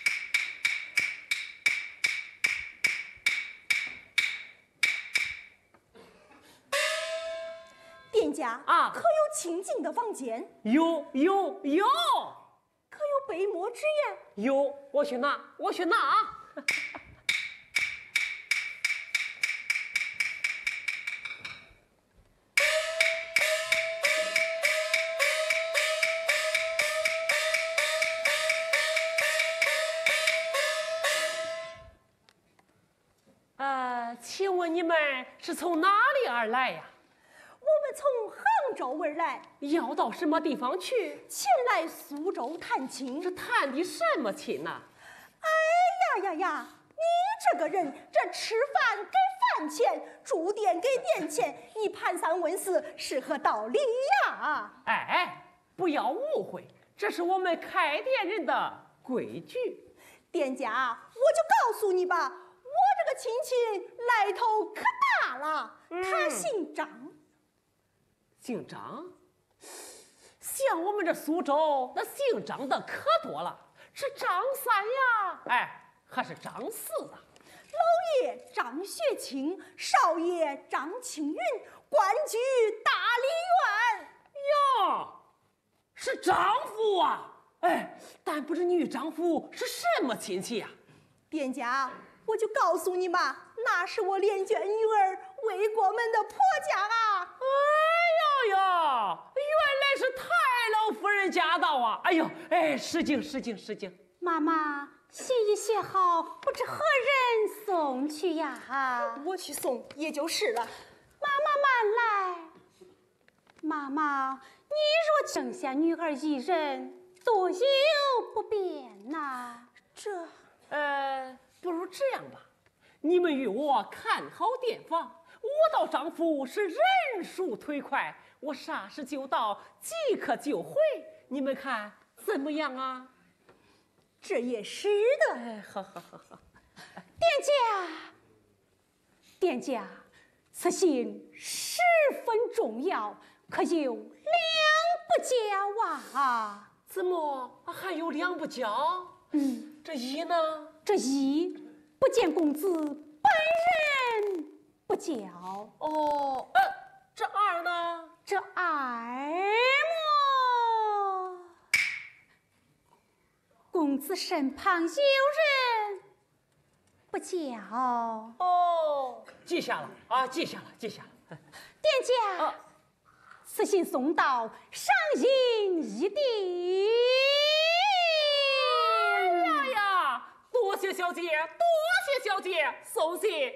店家啊可有清净的房间？ 有， 可有被磨之言？ 有，我去拿啊。请问你们是从哪里而来呀？ 我们从杭州而来， 要到什么地方去？ 前来苏州探亲。 这探的什么亲呐？ 哎呀！你这个人，这吃饭给饭钱，住店给店钱，你盘三问四是何道理呀？ 哎，不要误会，这是我们开店人的规矩。 店家，我就告诉你吧，我这个亲戚来头可大了，他姓张。 姓张？像我们这苏州，那姓张的可多了，是张三呀，哎，还是张四啊？ 老爷张学清，少爷张青云，官居大理院。 哟，是丈夫啊！哎，但不知女丈夫是什么亲戚呀？ 店家，我就告诉你嘛，那是我连卷女儿魏国门的婆家啊！ 哎呀，原来是太老夫人驾到啊！哎呦，哎，失敬。 妈妈，写一写好，不知何人送去呀？ 我去送也就是了。 妈妈慢来。妈妈，你若剩下女儿一人，多有不便呐。 不如这样吧，你们与我看好店房，我到丈夫是人数忒快，我啥时就到，即刻就回，你们看怎么样啊？ 这也是的。 哎，好。 店家，此信十分重要，可有两不交啊！ 怎么还有两不交？这一呢？ 这一不见公子本人不交。 哦，这二呢？ 这二么，公子身旁有人不交。 哦，记下了。 店家，此信送到，赏银一锭。 多谢小姐，送谢。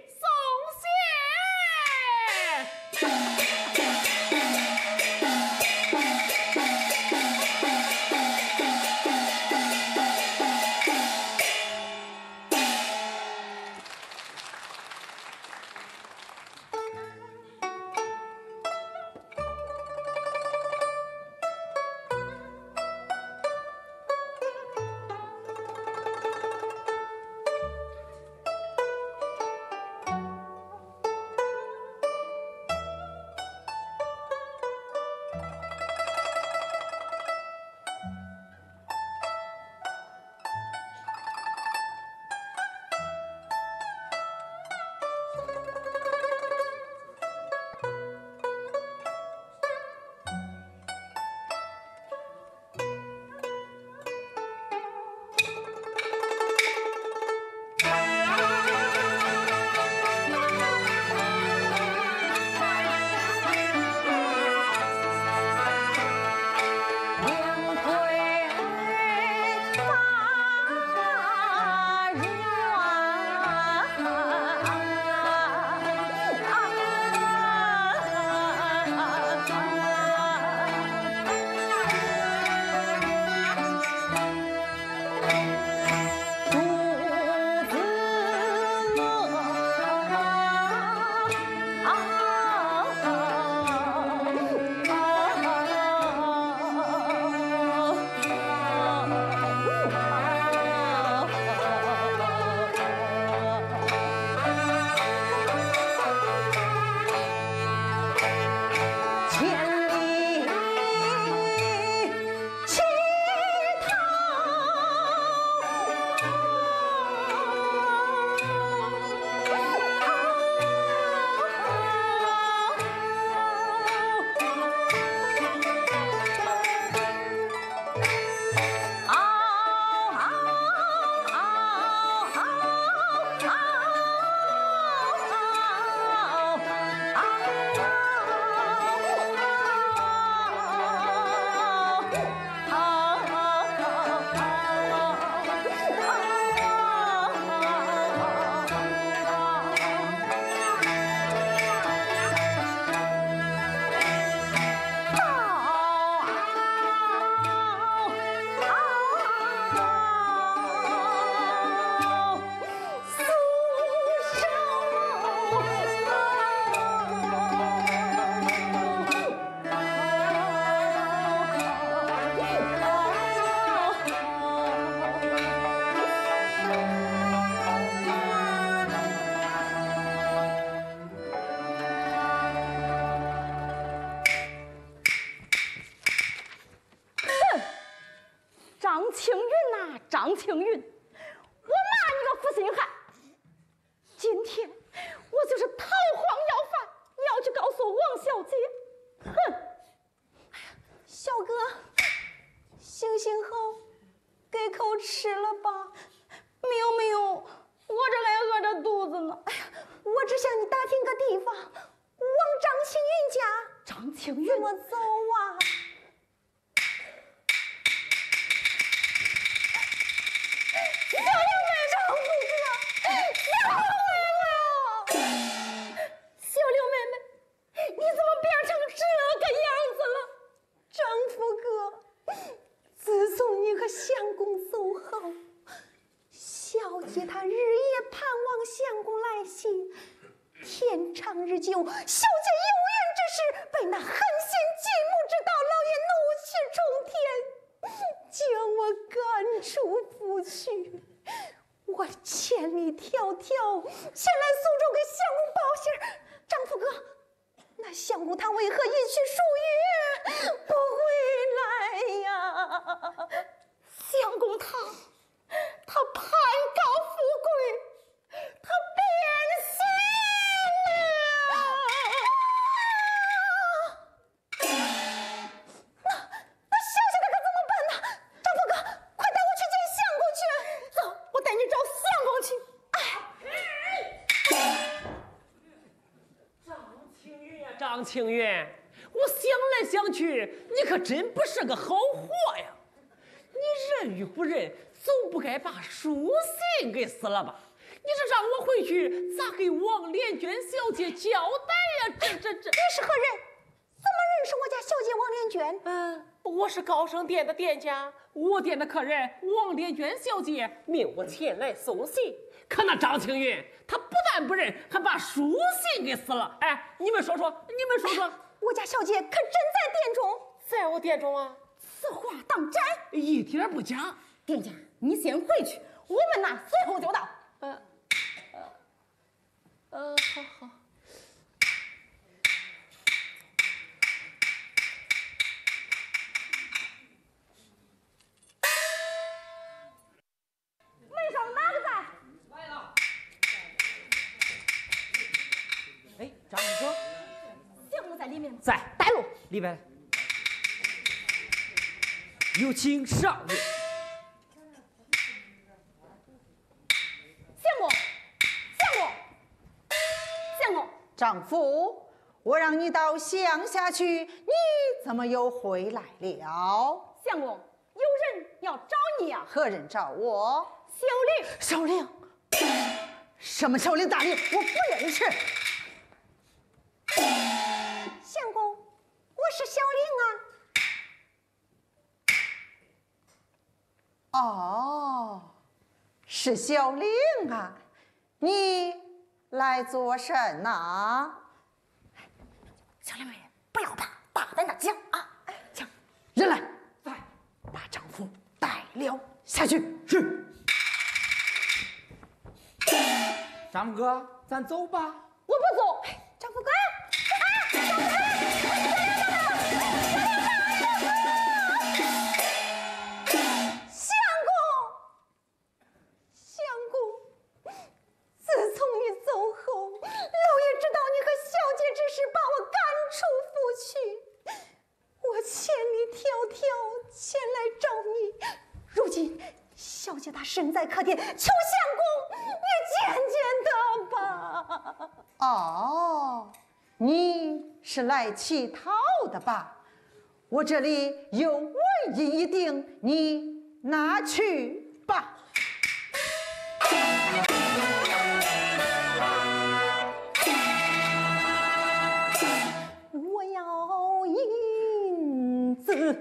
张青云呐，张青云，我骂你个负心汉！今天我就是逃荒要饭，你要去告诉王小姐。哼！ 小哥，行行好，给口吃了吧。 没有没有，我这还饿着肚子呢。 哎呀，我只向你打听个地方，往张青云家。 张青云， 怎么走啊？小刘妹，张夫哥，小妹妹，小刘妹妹，你怎么变成这个样子了？张夫哥，自从你和相公走好，小姐她日夜盼望相公来信，天长日久，小姐有缘之时被那狠心继母之道老爷怒气冲天，将我赶出府去。我千里迢迢前来苏州给相公报信儿，张夫哥，那相公他为何一去数月不回来呀？ 相公他攀高富贵，他变心了。 那小姐她可怎么办呢？张夫哥，快带我去见相公去。 走，我带你找相公去。 张青云，我想来想去，你可真不是个好货呀！你人与不人，总不该把书信给撕了吧？你这让我回去咋给王莲娟小姐交代呀？这…… 你是何人？怎么认识我家小姐王莲娟？ 我是高升店的店家，我店的客人王莲娟小姐命我前来送信。可那张青云，他不但不认，还把书信给撕了。哎，你们说说， 我家小姐可真在店中？ 在我店中啊？ 此话当真？ 一点不假。 店家，你先回去，我们呐随后就到。 好。 门上哪个在？ 来了。哎，张大哥， 相公在里面。 在。 带路。 里边。有请上任。 相公， 丈夫，我让你到乡下去，你怎么又回来了？ 相公，有人要找你呀。 何人找我？ 小玲。 小玲？什么小玲大玲？我不认识。 相公，我是小玲啊。 哦，是小玲啊，你来做甚呐？ 小玲妹，不要怕，大胆的讲啊！讲， 人来， 在， 把丈夫带了下去。 是。丈夫哥，咱走吧。 我不走， 丈夫哥，相公，自从你走后，老爷知道你和小姐之事，把我赶出府去。我千里迢迢前来找你，如今小姐她身在客店，求相公你见见她吧。 哦，你是来乞讨的吧？我这里有纹银一锭，你拿去吧。 我要银子。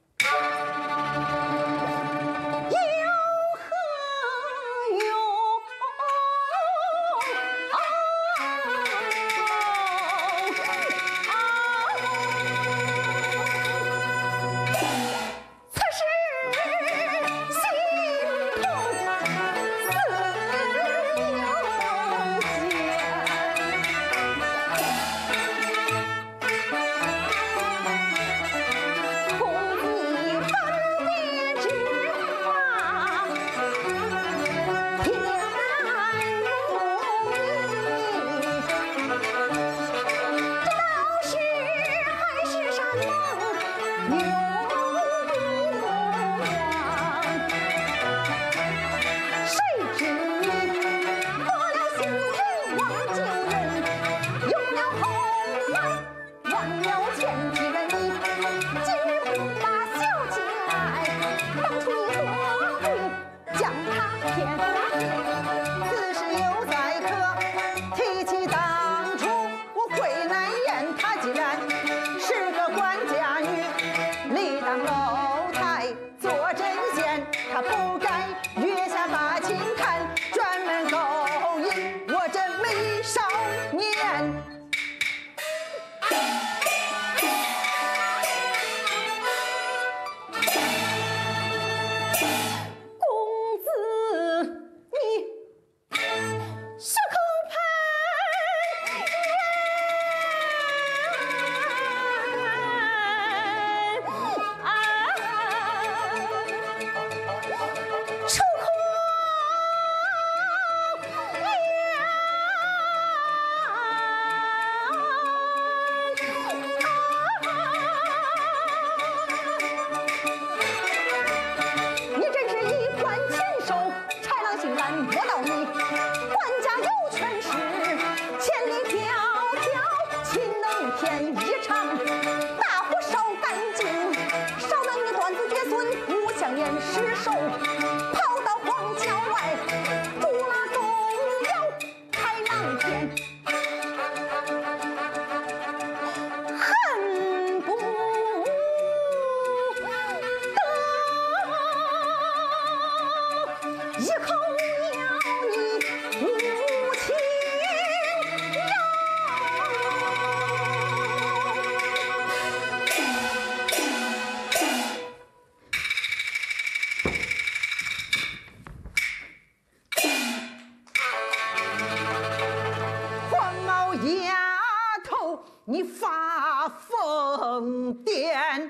你发疯癫，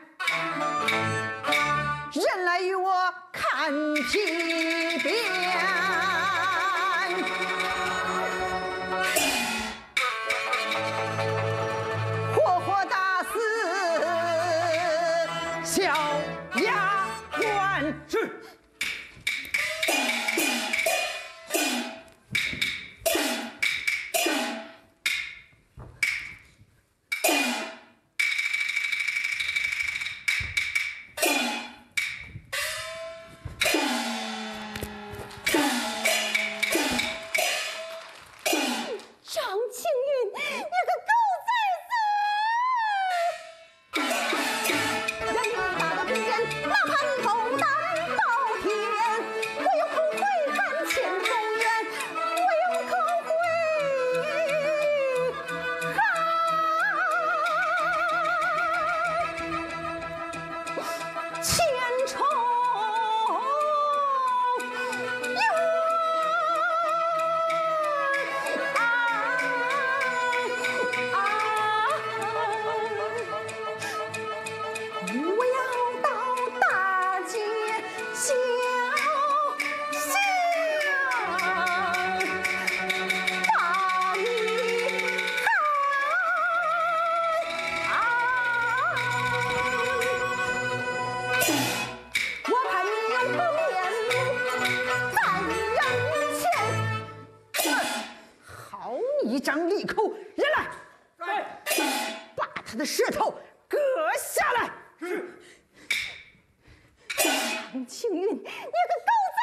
人来与我看皮鞭，活活打死小丫鬟。 是。 一张利口，人来，把他的舌头割下来。 是。 常青云，你个狗崽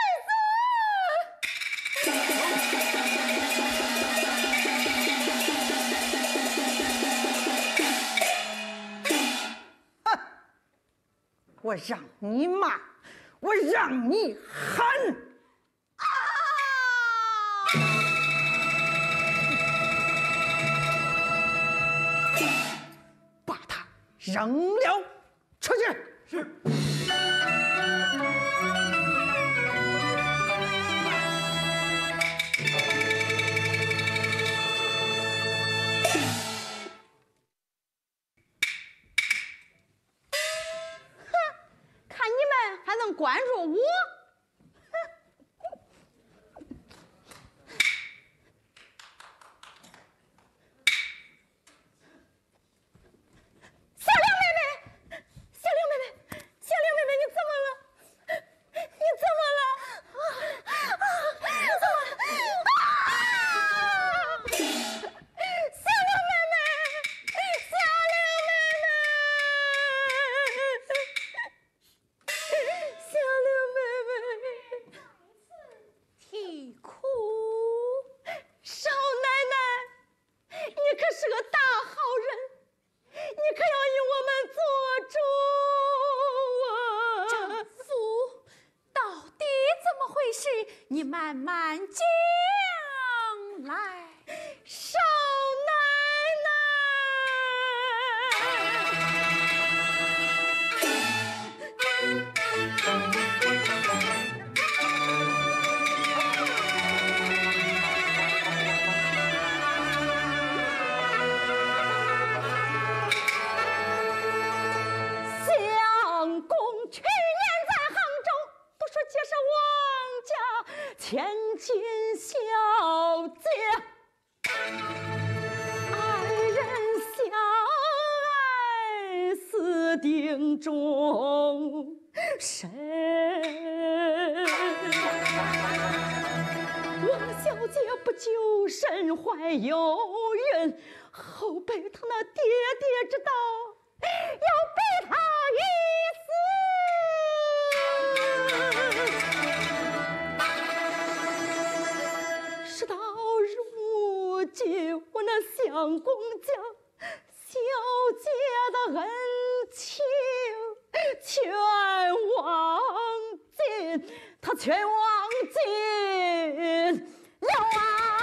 子！我让你骂，我让你喊！啊！把他扔了出去。 是。 还能关注我？小玲妹妹，小玲妹妹，小玲妹妹，你怎么了？你怎么了？小玲妹妹，小玲妹妹。小玲妹妹，啼哭，少奶奶，你可是个大好人，你可要与我们做主啊！ 丈夫，到底怎么回事？你慢慢讲来。 少奶相公去年在杭州都说结识王家千金小姐，二人相爱私定终身。王小姐不久身怀有孕，后被他那爹爹知道，要逼他一死。事到如今，我那相公将小姐的恩情全忘尽，他全忘尽了啊！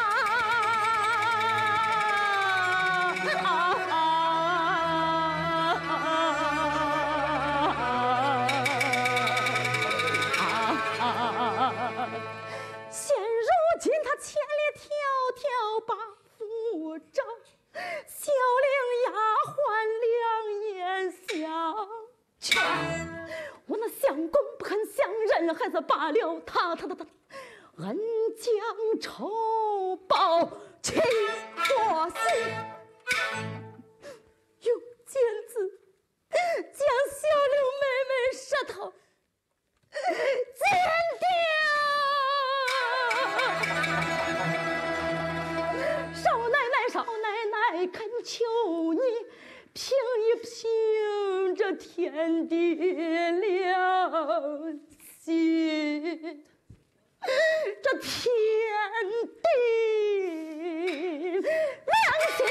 现如今他千里迢迢把父找，小玲丫鬟两眼相劝，我那相公不肯相认，还是罢了，他恩将仇报情或死，用剪子将小玲妹妹舌头剪掉。少奶奶恳求你评一评这天地良心，这天地良心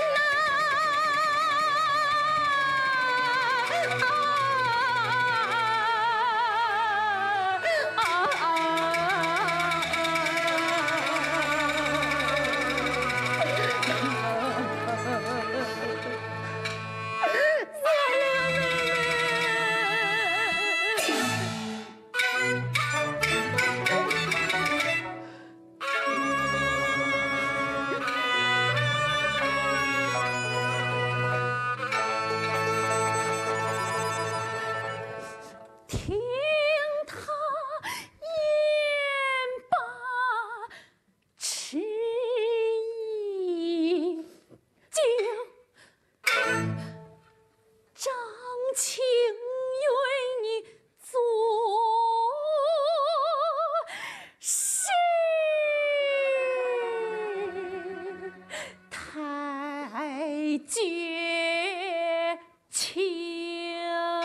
绝情。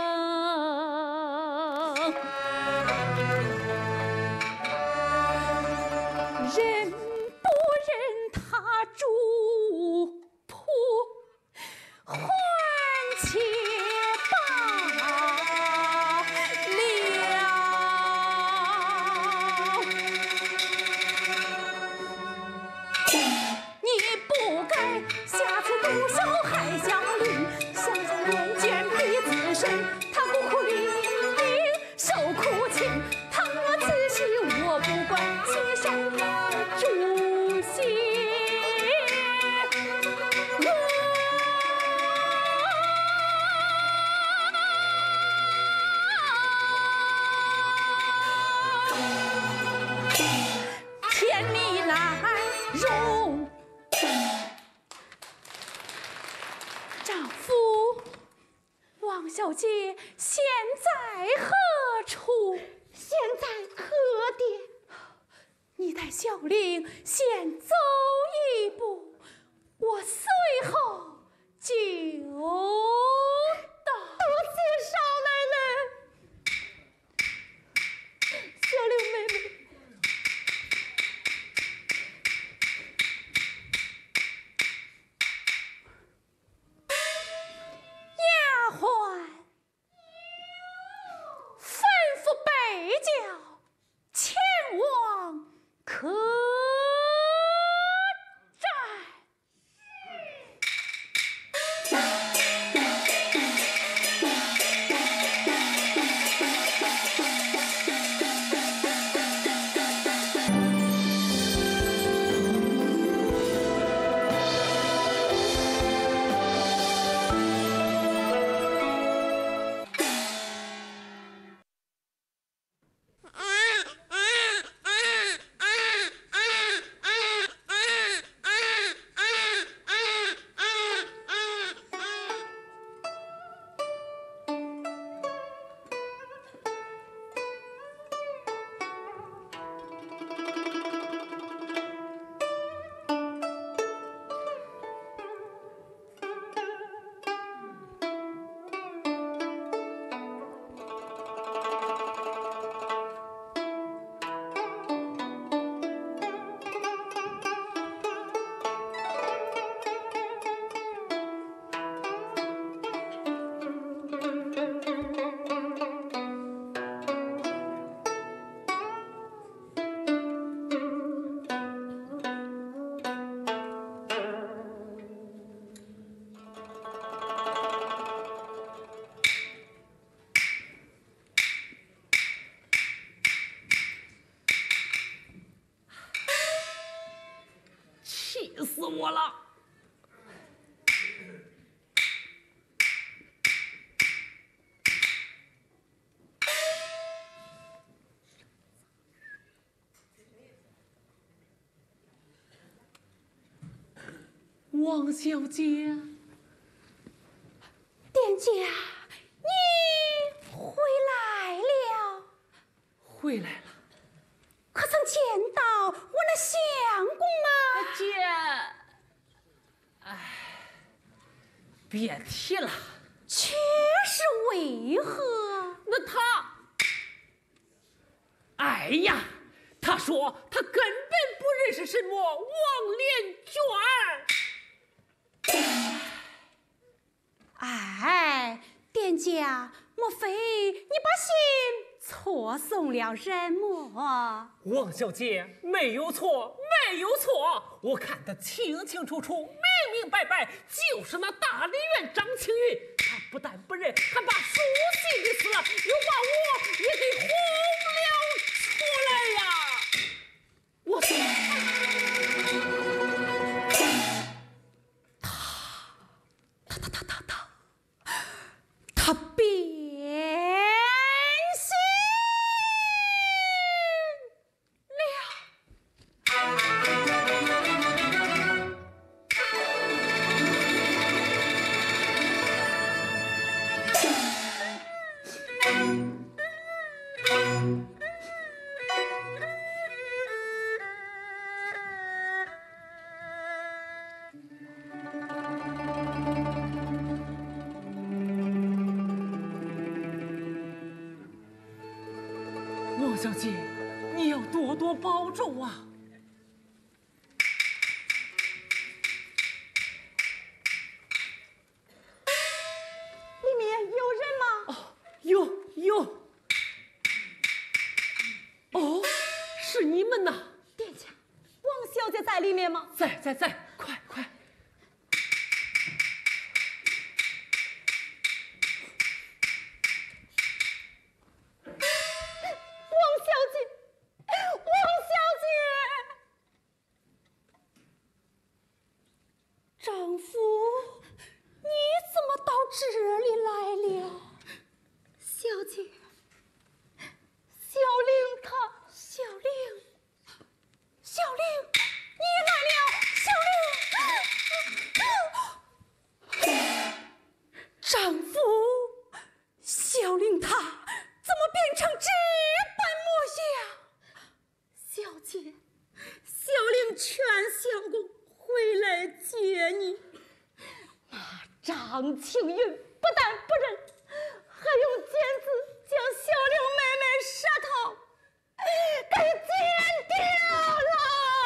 人不认他主仆，还且罢了。你不该下次动手害小驴，想想练卷比自身，他孤苦伶仃受苦情，倘若仔细我不管，亲手诛心。天理来容。丈夫，王小姐现在何处？ 现在何地？ 你带小令先走一步，我随后就到。 多谢少奶奶，小令妹妹。 丫鬟吩咐北郊前往客栈。 气死我了！王小姐， 店家，你回来了。 回来了。 可曾见到我那相公啊？ 姐，哎，别提了。 却是为何？ 那他，哎呀，他说他根本不认识什么王连娟。 哎，店家，莫非你把信错送了人么？ 王小姐没有错，没有错，我看得清清楚楚，明明白白，就是那大理院张青云。他不但不认，还把书信给撕了，又把我也给轰了出来呀！我他变心了。 小姐，你要多多保重啊！ 里面有人吗？ 哦，有。哦，是你们呐！ 殿下，王小姐在里面吗？ 在，快！ 丈夫，你怎么到这里来了？ 小姐，小玲她， 小玲，你来了，小玲。丈夫，小玲她怎么变成这般模样？ 小姐，小玲全相公回来接你，那张青云不但不认，还用剪子将小玲妹妹舌头给剪掉了。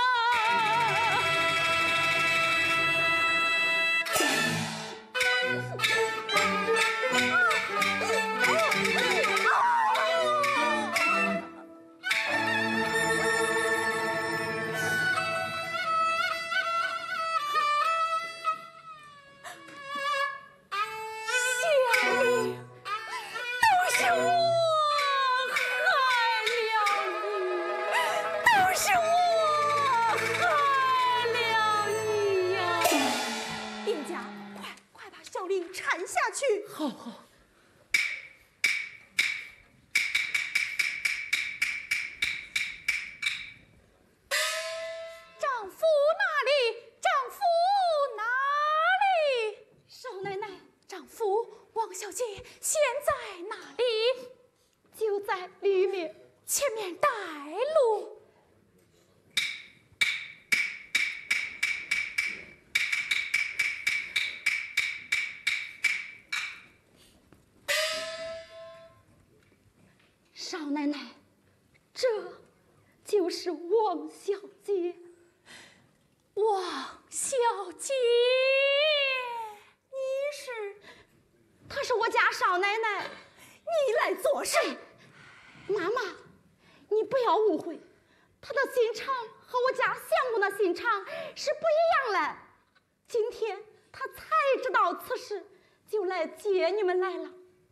好。 丈夫哪里？丈夫哪里？ 少奶奶， 丈夫，王小姐现在哪里？ 就在里面， 前面带路。 少奶奶，这就是王小姐。 王小姐，你是？ 她是我家少奶奶。 你来做甚？ 妈妈，你不要误会，她的心肠和我家相公的心肠是不一样的。今天她才知道此事，就来接你们来了。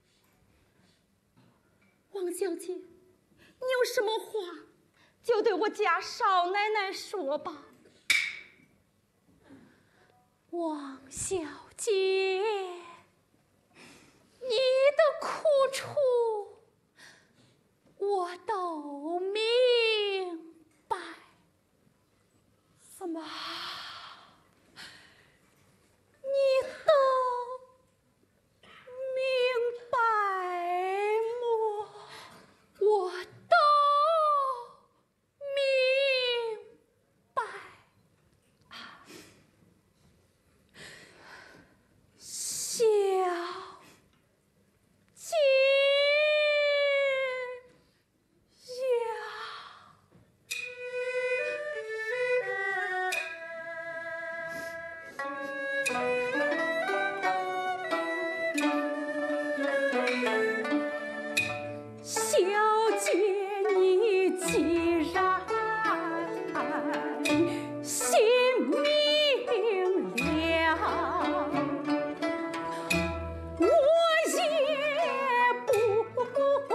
王小姐，你有什么话就对我家少奶奶说吧。 王小姐，你的苦楚我都明白。 什么？ 你都明白么？我都明白。小姐小姐，你既然心明了，我也不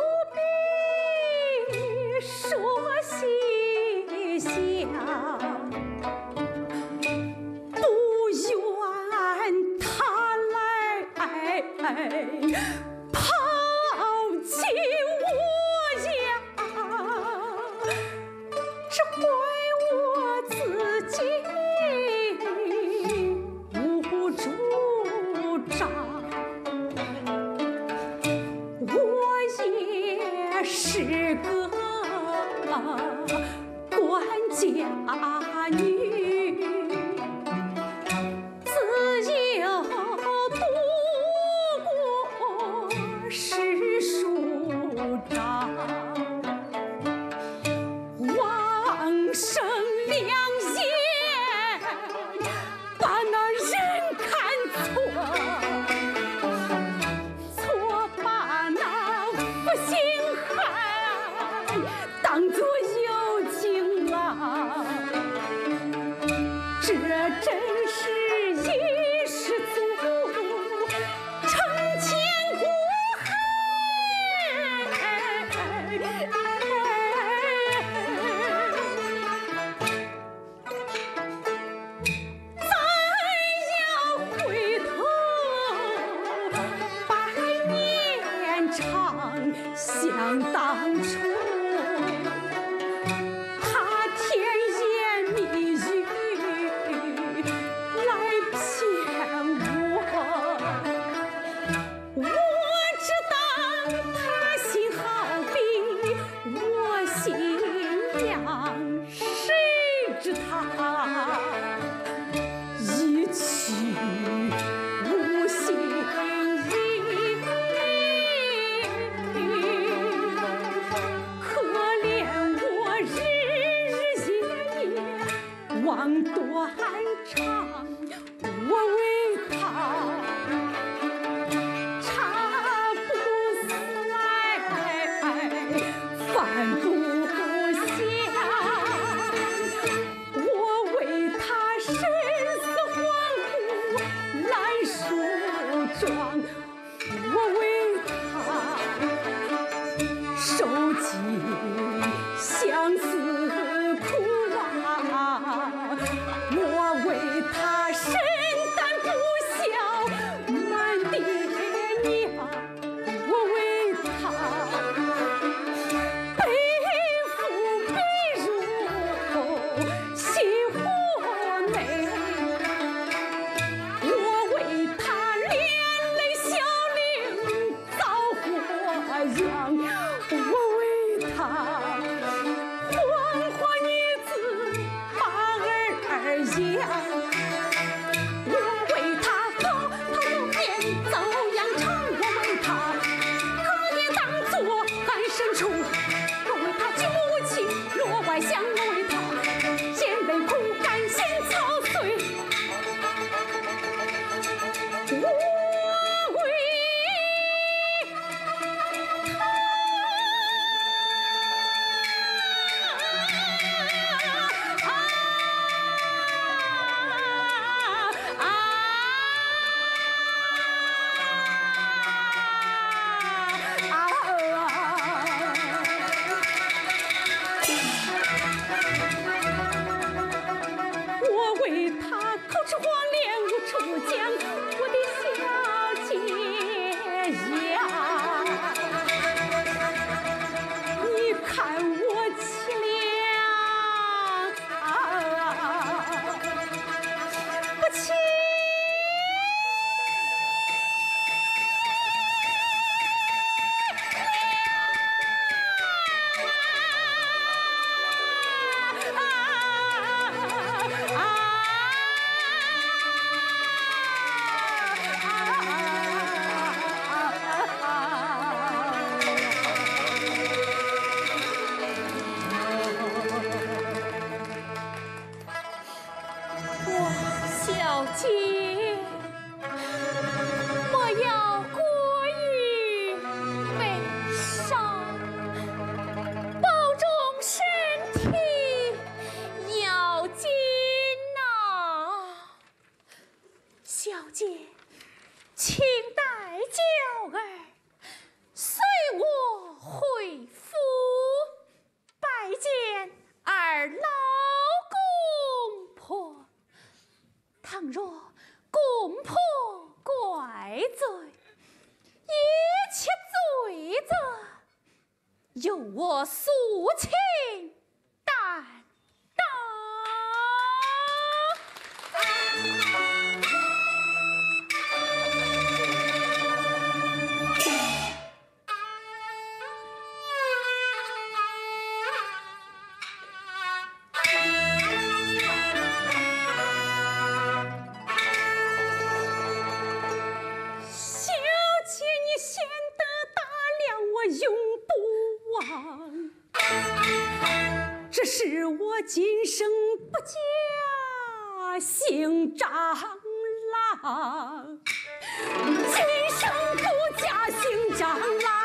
必说细想，不愿他来抛弃我呀，只怪我自己无主张。我也是个官家女，自幼读过诗书章， 生良言，把那人看错，错把那负心汉当作有情啊，这真是一失足成千古恨。咱要回头百年长，想当初他甜言蜜语来骗我知道他心好比我心样，谁知他一去无心意，可怜我日日夜夜望断肠，我为他茶不思饭不香，我为他生死黄骨来梳妆，我为他受尽相思苦啊，我为他身担不孝满爹娘，我为他背负背入心火内，我为他连累小灵遭祸殃，我为他黄花女子把儿养，我为他头头变走羊肠，我为他隔夜当作寒深处，我为他举母亲落外乡，我为他眼泪苦干心操碎，我为我为他口吃黄连无处讲，我的小姐呀，你看我凄凉不亲。小姐，莫要过于悲伤，保重身体要紧呐。小姐，请带娇儿随我回府拜见二老公婆。倘若公婆怪罪，一切罪责由我肃清担当。小姐，你显得大量，我永不忘。 我今生不嫁姓张郎，今生不嫁姓张郎。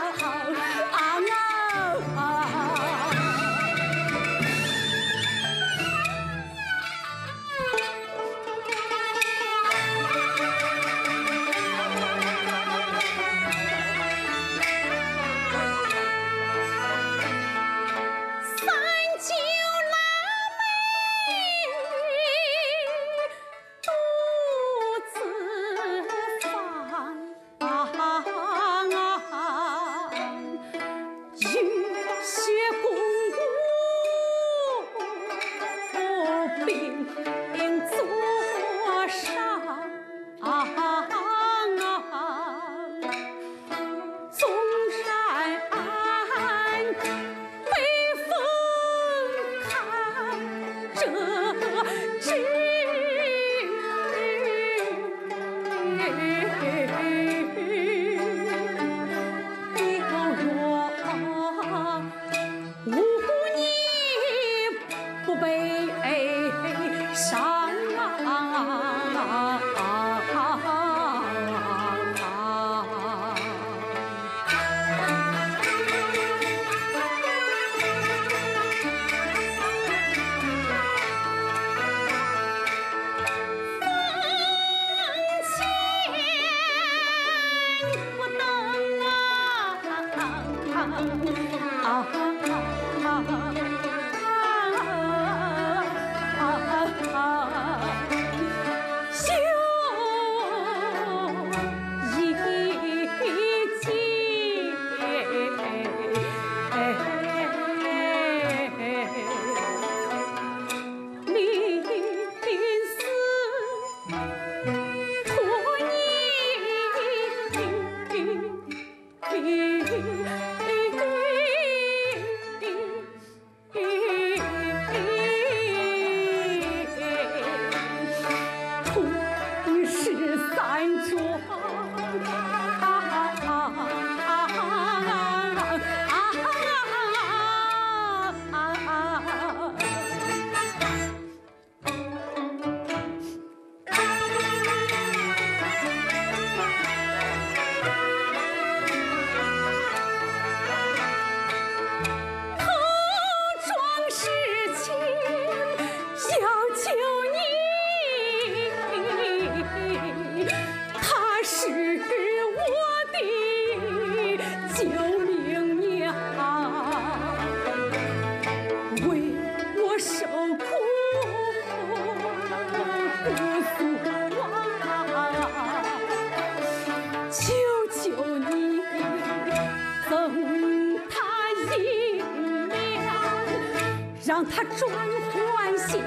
让他转还乡。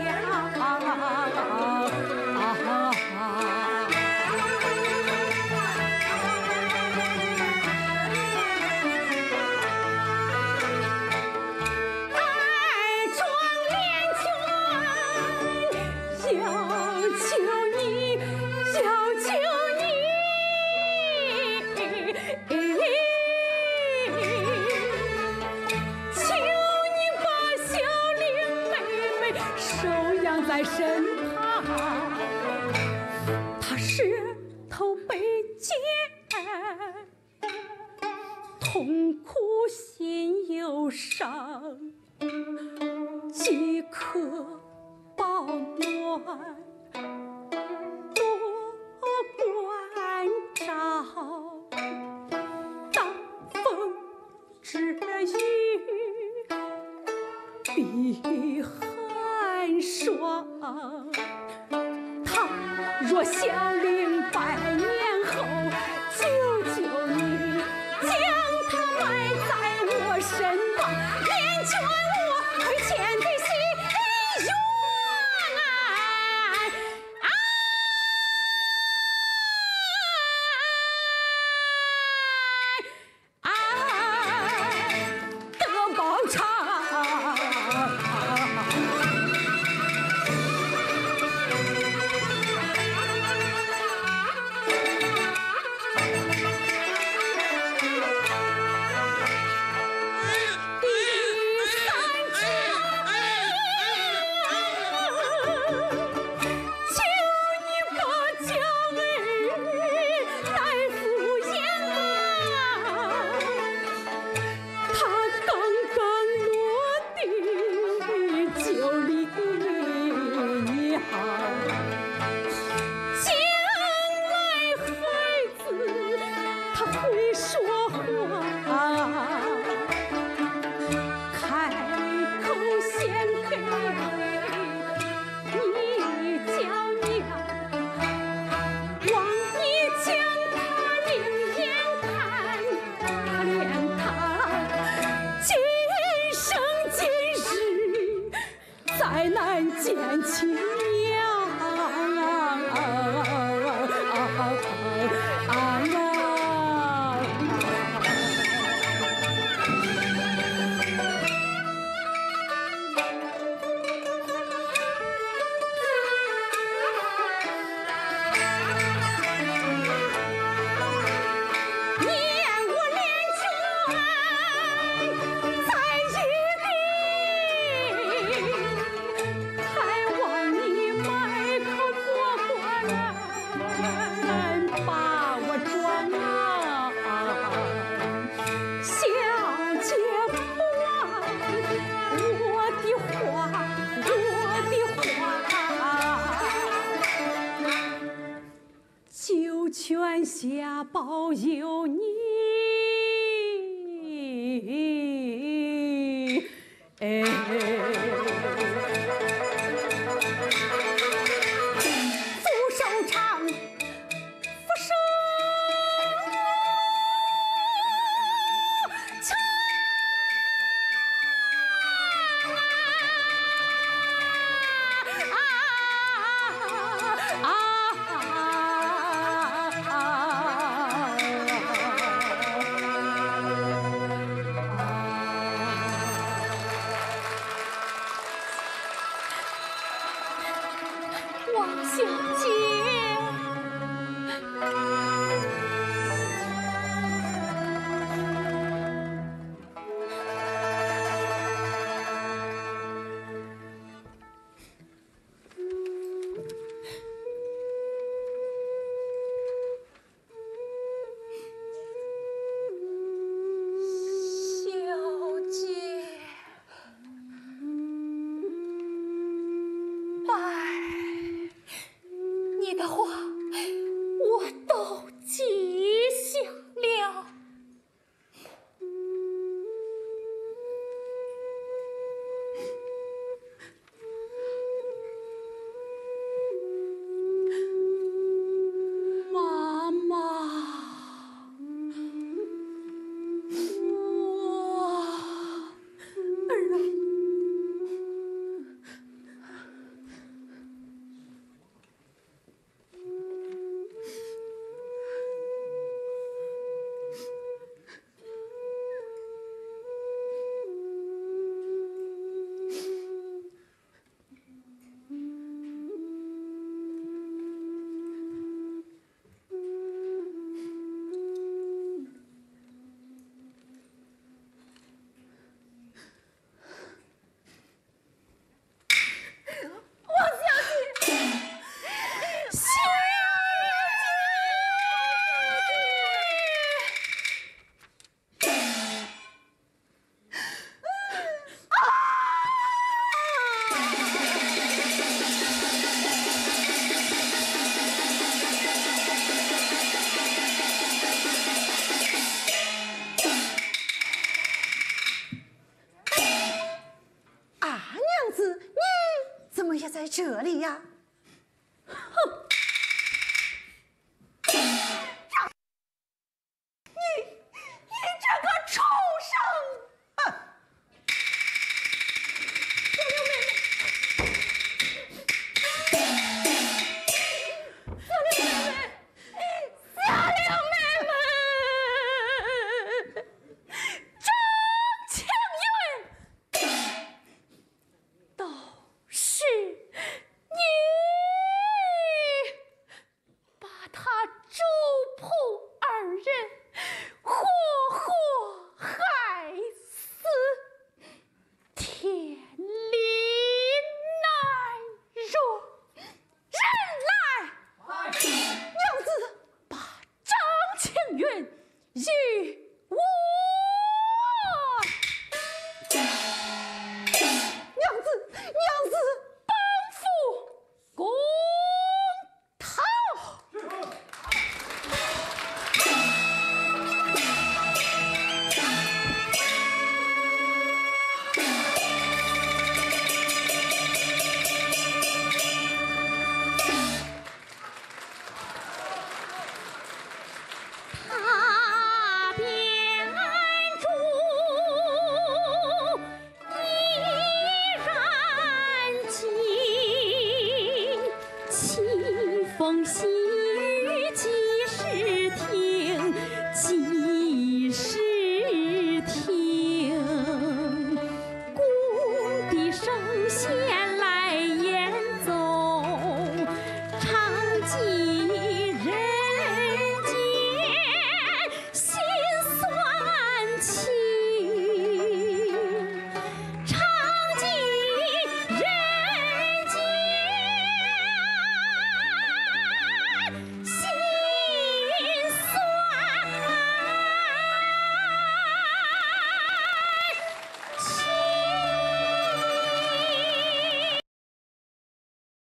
在身旁，他舌头被剪，痛苦心忧伤，饥渴保暖多关照，当风知雨必寒霜。他若小龄百年后，求求你将他埋在我身旁，免劝我亏欠的心愿。得报偿。 就离你好。将来孩子他会说话，开口先给你叫娘，望你将他另眼看，可怜他今生今世再难见亲娘。泉下保佑你，福寿长，福寿长。王小姐。 在这里呀！哼！你这个畜生！哼！ 小玲妹妹，张青云，都是你。 封信。